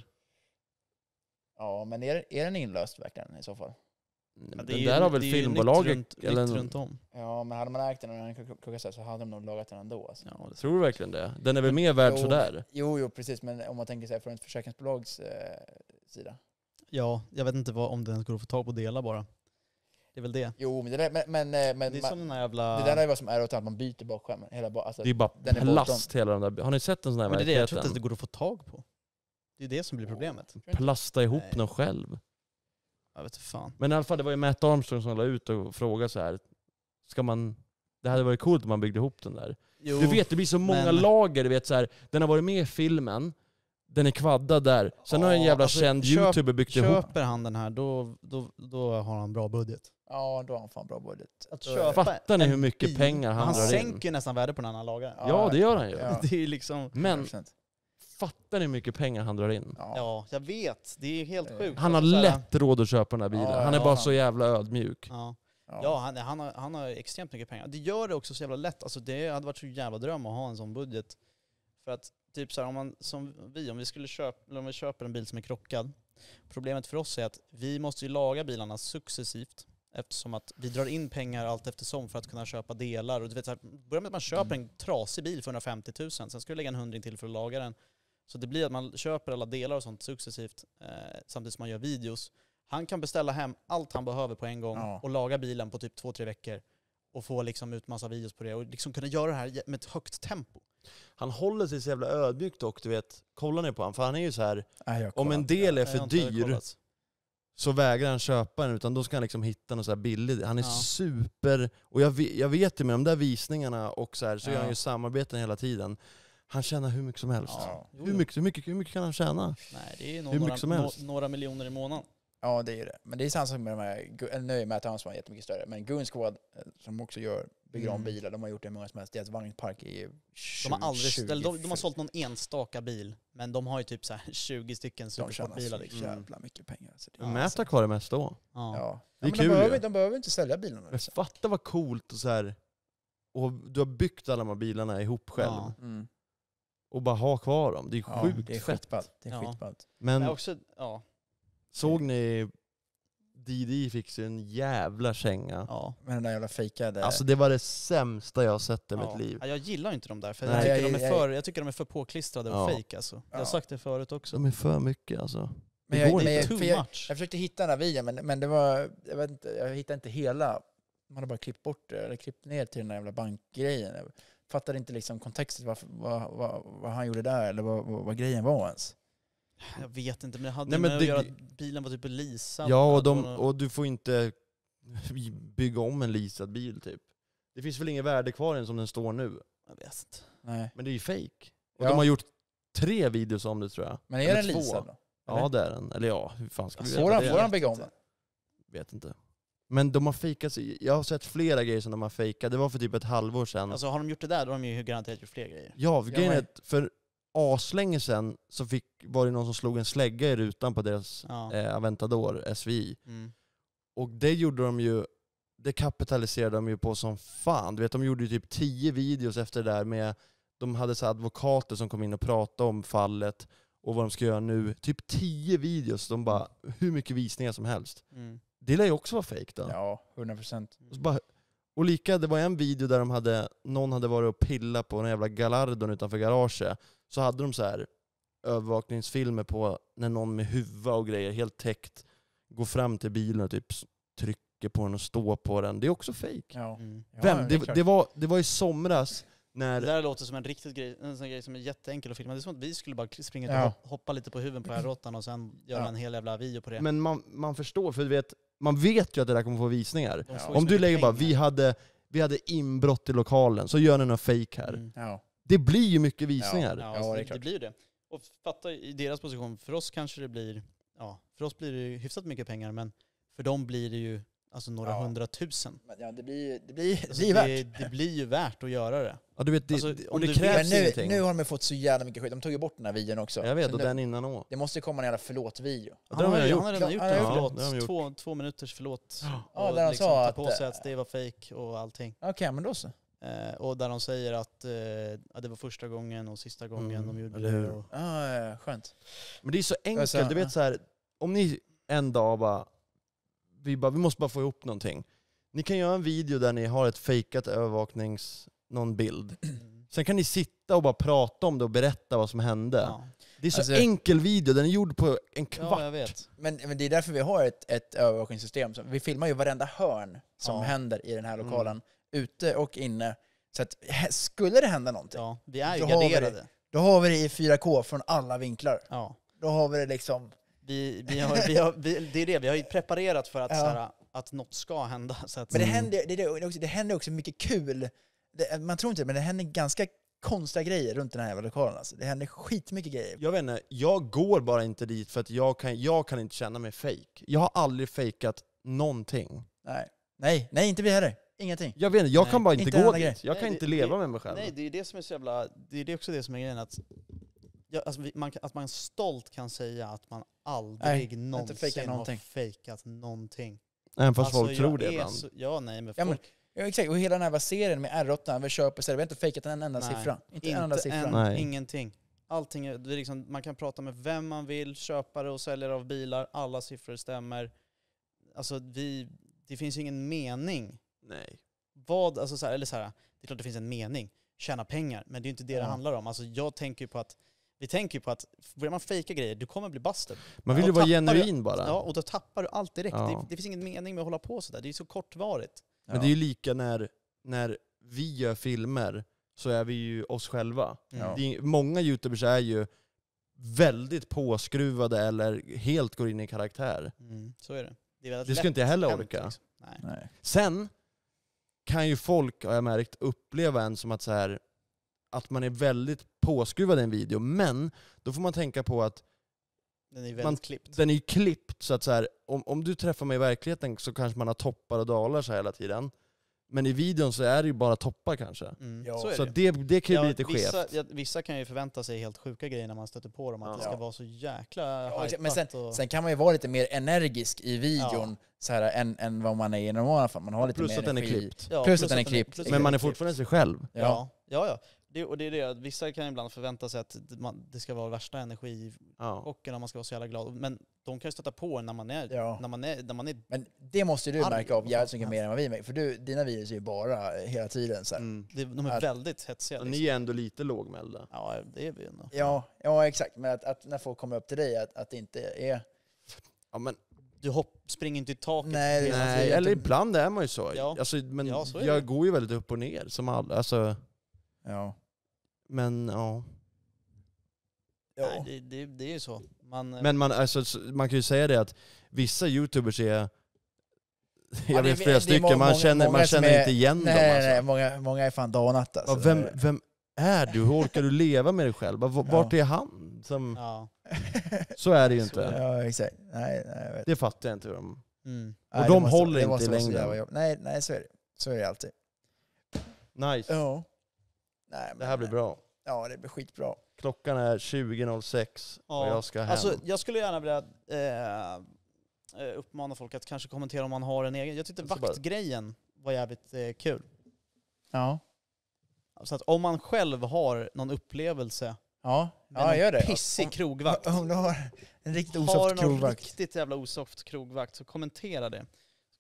Speaker 1: Ja, men är den inlöst verkligen i så fall?
Speaker 3: Ja,
Speaker 2: det där har väl filmbolaget
Speaker 3: nytt
Speaker 2: eller
Speaker 3: runt om.
Speaker 1: Ja, men hade man ägt den och den kukat så hade de nog lagat den ändå. Alltså.
Speaker 3: Ja, det
Speaker 2: tror du verkligen det? Den är väl mer värd sådär?
Speaker 1: Jo, precis. Men om man tänker sig från ett försäkringsbolags sida.
Speaker 3: Ja, jag vet inte om den går att få tag på delar bara. Det är väl det.
Speaker 1: Jo, men det där, men det är
Speaker 3: som den här jävla...
Speaker 1: Det där är vad som är åt att man byter bakskärmen.
Speaker 2: Alltså, det är bara plast hela den där. Har ni sett en sån här
Speaker 3: verkligheten? Men det är det, jag tror inte att det går att få tag på. Det är det som blir problemet.
Speaker 2: Plasta ihop den själv.
Speaker 3: Jag vet inte fan.
Speaker 2: Men i alla fall, det var ju Matt Armstrong som la ut och frågade så här. Det hade varit coolt om man byggde ihop den där. Jo, du vet, det blir så många lager, du vet så här. Den har varit med i filmen. Den är kvaddad där. Sen har en jävla känd YouTuber byggt ihop.
Speaker 3: Köper han den här, då har han bra budget.
Speaker 1: Ja, då har han fan bra budget.
Speaker 2: Fattar ni hur mycket pengar han drar in?
Speaker 3: Han sänker nästan värde på den han lagar.
Speaker 2: Ja, det gör han ju.
Speaker 3: Ja. Det är liksom...
Speaker 2: Men fattar ni hur mycket pengar han drar in?
Speaker 3: Ja, jag vet. Det är helt sjukt.
Speaker 2: Han har lätt råd att köpa den här bilen. Han är bara så jävla ödmjuk.
Speaker 3: Ja, han har extremt mycket pengar. Det gör det också så jävla lätt. Alltså, det hade varit så jävla dröm att ha en sån budget. För att typ så här, om vi köper en bil som är krockad. Problemet för oss är att vi måste ju laga bilarna successivt. Eftersom att vi drar in pengar allt eftersom för att kunna köpa delar. Och du vet, så här, börjar med att man köper en trasig bil för 150 000. Sen ska du lägga en 100 till för att laga den. Så det blir att man köper alla delar och sånt successivt samtidigt som man gör videos. Han kan beställa hem allt han behöver på en gång och laga bilen på typ 2-3 veckor. Och få liksom ut massa videos på det och liksom kunna göra det här med ett högt tempo.
Speaker 2: Han håller sig så jävla ödmjukt dock, du vet. Kollar ni på honom? För han är ju så här. Om en del är för dyr så vägrar han köpa den, utan då ska han liksom hitta något så här billigt. Han är super... Och jag vet ju med de där visningarna och så här, så gör han ju samarbeten hela tiden. Han tjänar hur mycket som helst. Ja. Hur mycket kan han tjäna?
Speaker 3: Nej, det är några miljoner i månaden.
Speaker 1: Ja, det är det. Men det är samma sak med de här, nu med att han som är jättemycket större, men Goon Squad som också bygger om bilar, de har gjort det många som helst. Deras vagnpark är 20,
Speaker 3: de har sålt någon enstaka bil, men de har ju typ så här 20 stycken supersportbilar.
Speaker 1: De tjänar så jävla mycket pengar. Alltså,
Speaker 2: Mäta kvar det mest då.
Speaker 1: Ja.
Speaker 2: Det är kul.
Speaker 1: De behöver inte sälja bilarna.
Speaker 2: Jag fattar vad coolt och så här. Och du har byggt alla de här bilarna ihop själv. Ja. Och bara ha kvar dem. Det är sjukt
Speaker 1: det är skitballt. Det är skitballt.
Speaker 2: Men också, såg ni Didi fick sig en jävla känga.
Speaker 1: Ja, men den där jävla fejkade.
Speaker 2: Alltså det var det sämsta jag har sett i mitt liv.
Speaker 3: Ja, jag gillar inte de där, för jag tycker de är för påklistrade och fejk alltså. Jag har sagt det förut också.
Speaker 2: De är för mycket alltså.
Speaker 1: Men jag försökte hitta den här videon, men det var, jag vet inte, jag hittade inte hela. Man hade bara klippt bort det, eller klippt ner till den där jävla bankgrejen. Jag fattade inte liksom kontexten, vad han gjorde där, eller vad grejen var ens.
Speaker 3: Jag vet inte, men det hade med att göra att bilen var typ leasad.
Speaker 2: Ja, och du får inte bygga om en leasad bil typ. Det finns väl ingen värde kvar än som den står nu.
Speaker 3: Jag vet inte.
Speaker 1: Nej.
Speaker 2: Men det är ju fake. Och de har gjort 3 videos om det tror jag.
Speaker 1: Men är den leasad då?
Speaker 2: Ja, det är den. Eller ja, hur fan ska vi veta
Speaker 1: det? Får han bygga om den?
Speaker 2: Vet inte. Men de har fejkat sig. Jag har sett flera grejer som de har fejkat. Det var för typ ett halvår sedan.
Speaker 3: Alltså har de gjort det där, då har de ju garanterat gjort fler grejer.
Speaker 2: Ja, grejen är att för aslänge sedan så var det någon som slog en slägga i rutan på deras Aventador SVI. Och det gjorde de ju, det kapitaliserade de ju på som fan. Du vet, de gjorde ju typ 10 videos efter det där med, de hade så advokater som kom in och pratade om fallet och vad de ska göra nu. Typ 10 videos, de bara, hur mycket visningar som helst. Det lär ju också vara fake då.
Speaker 1: Ja, 100%.
Speaker 2: Och lika, det var en video där någon hade varit och pillat på en jävla Gallardon utanför garaget. Så hade de så här övervakningsfilmer på när någon med huvud och grejer, helt täckt, går fram till bilen och typ trycker på den och står på den. Det är också fake.
Speaker 1: Ja.
Speaker 2: Det var i somras när...
Speaker 3: Det där låter som en sån grej som är jätteenkel att filma. Det är som att vi skulle bara springa och hoppa lite på huvudet på råttan och sen göra en hel jävla video på det.
Speaker 2: Men man förstår, för man vet ju att det där kommer få visningar. Om du lägger bara, vi hade inbrott i lokalen, så gör ni något fake här. Det blir ju mycket visningar.
Speaker 3: Ja, det blir ju det. Och fatta i deras position, för oss kanske det blir, för oss blir det ju hyfsat mycket pengar, men för dem blir det ju alltså några 100 000.
Speaker 1: Ja, det blir värt.
Speaker 3: Det blir ju värt att göra det.
Speaker 2: Ja, du vet,
Speaker 3: om
Speaker 2: det
Speaker 3: du
Speaker 2: krävs
Speaker 1: men
Speaker 2: ingenting.
Speaker 1: nu har de fått så jävla mycket skit. De tog ju bort den här videon också.
Speaker 2: Jag vet,
Speaker 1: så
Speaker 2: och
Speaker 1: nu,
Speaker 2: den innan också.
Speaker 1: det måste komma en jävla förlåt-video.
Speaker 3: Han har redan gjort det.
Speaker 2: Ja, det har de gjort.
Speaker 3: 2 minuters förlåt.
Speaker 1: Ja,
Speaker 3: och
Speaker 1: där han
Speaker 3: liksom
Speaker 1: sa
Speaker 3: ta på sig att det var fake och allting.
Speaker 1: Okej, men då så.
Speaker 3: Och där de säger att det var första gången och sista gången de gjorde det. Och...
Speaker 1: Ja, skönt.
Speaker 2: Men det är så enkelt, du vet så här, om ni en dag vi måste bara få ihop någonting. Ni kan göra en video där ni har ett fejkat någon bild. Sen kan ni sitta och bara prata om det och berätta vad som hände.
Speaker 3: Ja.
Speaker 2: Det är så enkel video, den är gjord på en kvart.
Speaker 3: Ja, jag vet.
Speaker 1: Men det är därför vi har ett övervakningssystem. Vi filmar ju varenda hörn som händer i den här lokalen. Ute och inne. Så att skulle det hända någonting.
Speaker 3: Ja, vi är ju garderade.
Speaker 1: Då har vi det i 4K från alla vinklar.
Speaker 3: Ja.
Speaker 1: Då har vi det liksom...
Speaker 3: Det är det, vi har ju preparerat för att, så här, att något ska hända. Så att,
Speaker 1: men det händer också mycket kul. Man tror inte det, men det händer ganska konstiga grejer runt den här jävla lokalen. Alltså. Det händer skitmycket grejer.
Speaker 2: Jag vet inte, jag går bara inte dit för att jag kan inte känna mig fake. Jag har aldrig fejkat någonting.
Speaker 1: Nej, inte vi heller. Ingenting.
Speaker 2: Jag vet inte, jag kan bara inte gå dit. Jag kan inte leva med mig själv.
Speaker 3: Nej, det är det som är så jävla... Det är också det som är grejen, att att man stolt kan säga att man aldrig någonsin har fejkat någonting.
Speaker 2: Även fast folk tror det ibland.
Speaker 1: Men exakt, och hela den här serien med R8, vi köper så vi har inte fejkat en enda siffra. Inte en enda siffra.
Speaker 3: Ingenting. Allting är liksom, man kan prata med vem man vill, köpare och säljare av bilar, alla siffror stämmer. Alltså det finns ju ingen mening.
Speaker 2: Nej.
Speaker 3: Alltså så här, det är klart det finns en mening. Tjäna pengar, men det är inte det handlar om. Alltså vi tänker ju på att börjar man fejka grejer, du kommer bli busted.
Speaker 2: Man vill ju vara genuin bara.
Speaker 3: Ja, och då tappar du allt direkt. Det finns ingen mening med att hålla på sådär. Det är så kortvarigt.
Speaker 2: Men det är ju lika när vi gör filmer, så är vi ju oss själva. Många YouTubers är ju väldigt påskruvade eller helt går in i karaktär.
Speaker 3: Så är det.
Speaker 2: Det ska inte jag heller orka.
Speaker 3: Liksom.
Speaker 1: Nej.
Speaker 2: Sen kan ju folk, har jag märkt, uppleva en som att så här, att man är väldigt påskruvad i en video, men då får man tänka på att
Speaker 3: den är väldigt klippt.
Speaker 2: Den är klippt, så att så här, om du träffar mig i verkligheten så kanske man har toppar och dalar så hela tiden. Men i videon så är det ju bara toppar kanske. Så det kan ju bli lite skevt.
Speaker 3: Vissa kan ju förvänta sig helt sjuka grejer när man stöter på dem, att det ska vara så jäkla hypat.
Speaker 1: Men sen kan man ju vara lite mer energisk i videon så här, än vad man är i normala fall. Man har lite
Speaker 2: plus
Speaker 1: mer
Speaker 2: att den är
Speaker 1: energi.
Speaker 2: klippt.
Speaker 1: Plus att den är klippt.
Speaker 2: Men man är fortfarande sig själv.
Speaker 3: Ja. Och det är det, vissa kan ibland förvänta sig att det ska vara värsta energi och när man ska vara så jävla glad. Men de kan ju stöta på när man är
Speaker 1: Men det måste du märka av jävligt mycket mer än vad vi märker. För dina videos är ju bara hela tiden så här.
Speaker 3: De är väldigt hetsiga.
Speaker 2: Liksom. Ni är ändå lite lågmälda.
Speaker 3: Ja, det är vi ändå.
Speaker 1: Ja, exakt. Men att när folk kommer upp till dig, att det inte är...
Speaker 2: Ja, men
Speaker 3: du springer inte i taket.
Speaker 2: Nej, eller ibland är man ju så.
Speaker 3: Ja.
Speaker 2: Alltså, men
Speaker 3: så
Speaker 2: jag går ju väldigt upp och ner som alla. Alltså,
Speaker 1: ja.
Speaker 2: Men
Speaker 3: Nej, det är ju så.
Speaker 2: Men man kan ju säga det att vissa YouTubers är... Jag vet flera stycken, man känner inte igen dem.
Speaker 1: Nej, många är fan dag och natt. Alltså.
Speaker 2: Vem är du? Hur orkar du leva med dig själv? Vart är han? Så är det ju inte.
Speaker 1: Ja, exakt. Nej,
Speaker 2: det fattar jag inte hur de...
Speaker 1: Och
Speaker 2: de håller inte i längden.
Speaker 1: Nej, så är det alltid.
Speaker 2: Nice.
Speaker 1: Ja. Nej,
Speaker 2: det här blir bra.
Speaker 1: Ja, det blir skitbra.
Speaker 2: Klockan är 20.06 och jag ska hem.
Speaker 3: Alltså, jag skulle gärna vilja uppmana folk att kanske kommentera om man har en egen. Jag tyckte vaktgrejen var jävligt kul.
Speaker 1: Ja.
Speaker 3: Så att om man själv har någon upplevelse
Speaker 1: gör det.
Speaker 3: Pissig krogvakt.
Speaker 1: Om du har en riktigt osoft krogvakt.
Speaker 3: Riktigt jävla osoft krogvakt, så kommentera det.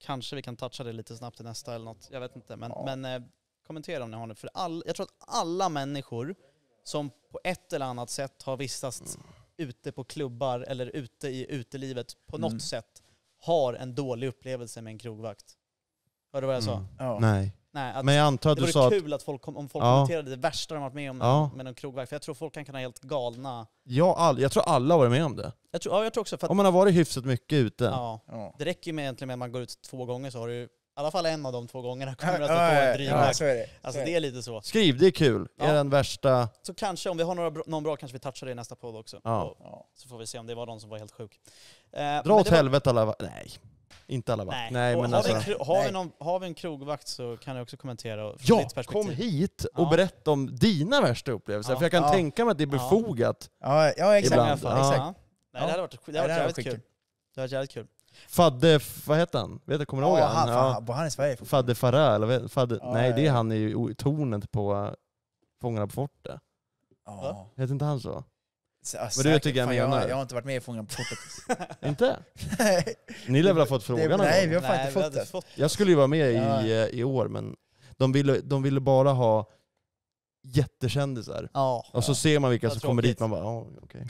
Speaker 3: kanske vi kan toucha det lite snabbt i nästa eller något. Jag vet inte. Men kommentera om ni har det. För jag tror att alla människor som på ett eller annat sätt har vistats ute på klubbar eller ute i utelivet på något sätt har en dålig upplevelse med en krogvakt. Hörde du vad jag sa?
Speaker 1: Ja.
Speaker 2: Nej.
Speaker 3: Nej,
Speaker 2: Men jag antar att
Speaker 3: det
Speaker 2: du sa
Speaker 3: vore kul att folk kommenterade det värsta de varit med om med någon krogvakt. För jag tror folk kan ha helt galna...
Speaker 2: jag tror alla har varit med om det.
Speaker 3: Jag tror också för att...
Speaker 2: Om man har varit hyfsat mycket ute.
Speaker 3: Ja. Det räcker ju med egentligen med att man går ut 2 gånger så har du... I alla fall en av de 2 gångerna kommer att få en drivvakt.
Speaker 1: Så är det.
Speaker 3: Alltså det är lite så.
Speaker 2: Skriv, det är kul. Är den värsta...
Speaker 3: Så kanske om vi har någon bra kanske vi touchar det i nästa podd också.
Speaker 2: Ja.
Speaker 3: Så får vi se om det var någon som var helt sjuk.
Speaker 2: Dra åt helvete alla... Nej. Inte alla vakt. Nej, men
Speaker 3: har vi en krogvakt så kan jag också kommentera från ditt perspektiv.
Speaker 2: Kom hit och berätta om dina värsta upplevelser. För jag kan tänka mig att det är befogat.
Speaker 1: Ja, exakt.
Speaker 2: Ibland.
Speaker 3: Exakt. Nej, det hade varit jävligt kul. Det hade varit jävligt kul.
Speaker 2: Fadde, vad heter han? Kommer du ihåg han?
Speaker 1: Han är i Sverige.
Speaker 2: Fadde Farah, eller Fadde... Nej, det är han i tornet på Fångarna på fortet.
Speaker 1: Ja.
Speaker 2: Heter inte han så?
Speaker 1: Men du tycker jag menar. Jag har inte varit med i Fångarna på fortet.
Speaker 2: Inte? Ni lär väl ha fått frågan?
Speaker 1: Nej, vi har fan inte fått det.
Speaker 2: Jag skulle ju vara med i år, men de ville bara ha jättekändisar. Och så ser man vilka som kommer dit, man bara, okej.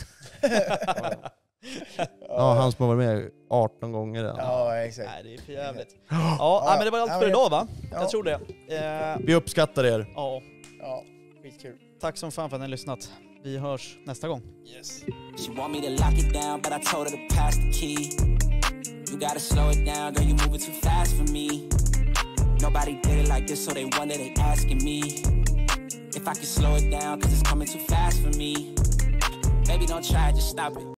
Speaker 2: Ja, han som har varit med 18 gånger.
Speaker 1: Ja, exakt.
Speaker 3: Nej, det är för jävligt. Ja, men det var allt för idag, va? Jag tror det.
Speaker 2: Vi uppskattar er.
Speaker 3: Ja,
Speaker 1: skitkul.
Speaker 3: Tack som fan för att ni har lyssnat. Vi hörs nästa gång.
Speaker 1: Yes.
Speaker 4: She want me to lock it down, but I told her to pass the key. You gotta slow it down, girl, you moving too fast for me. Nobody did it like this, so they wonder, they asking me if I can slow it down, cause it's coming too fast for me. Baby, don't try, just stop it.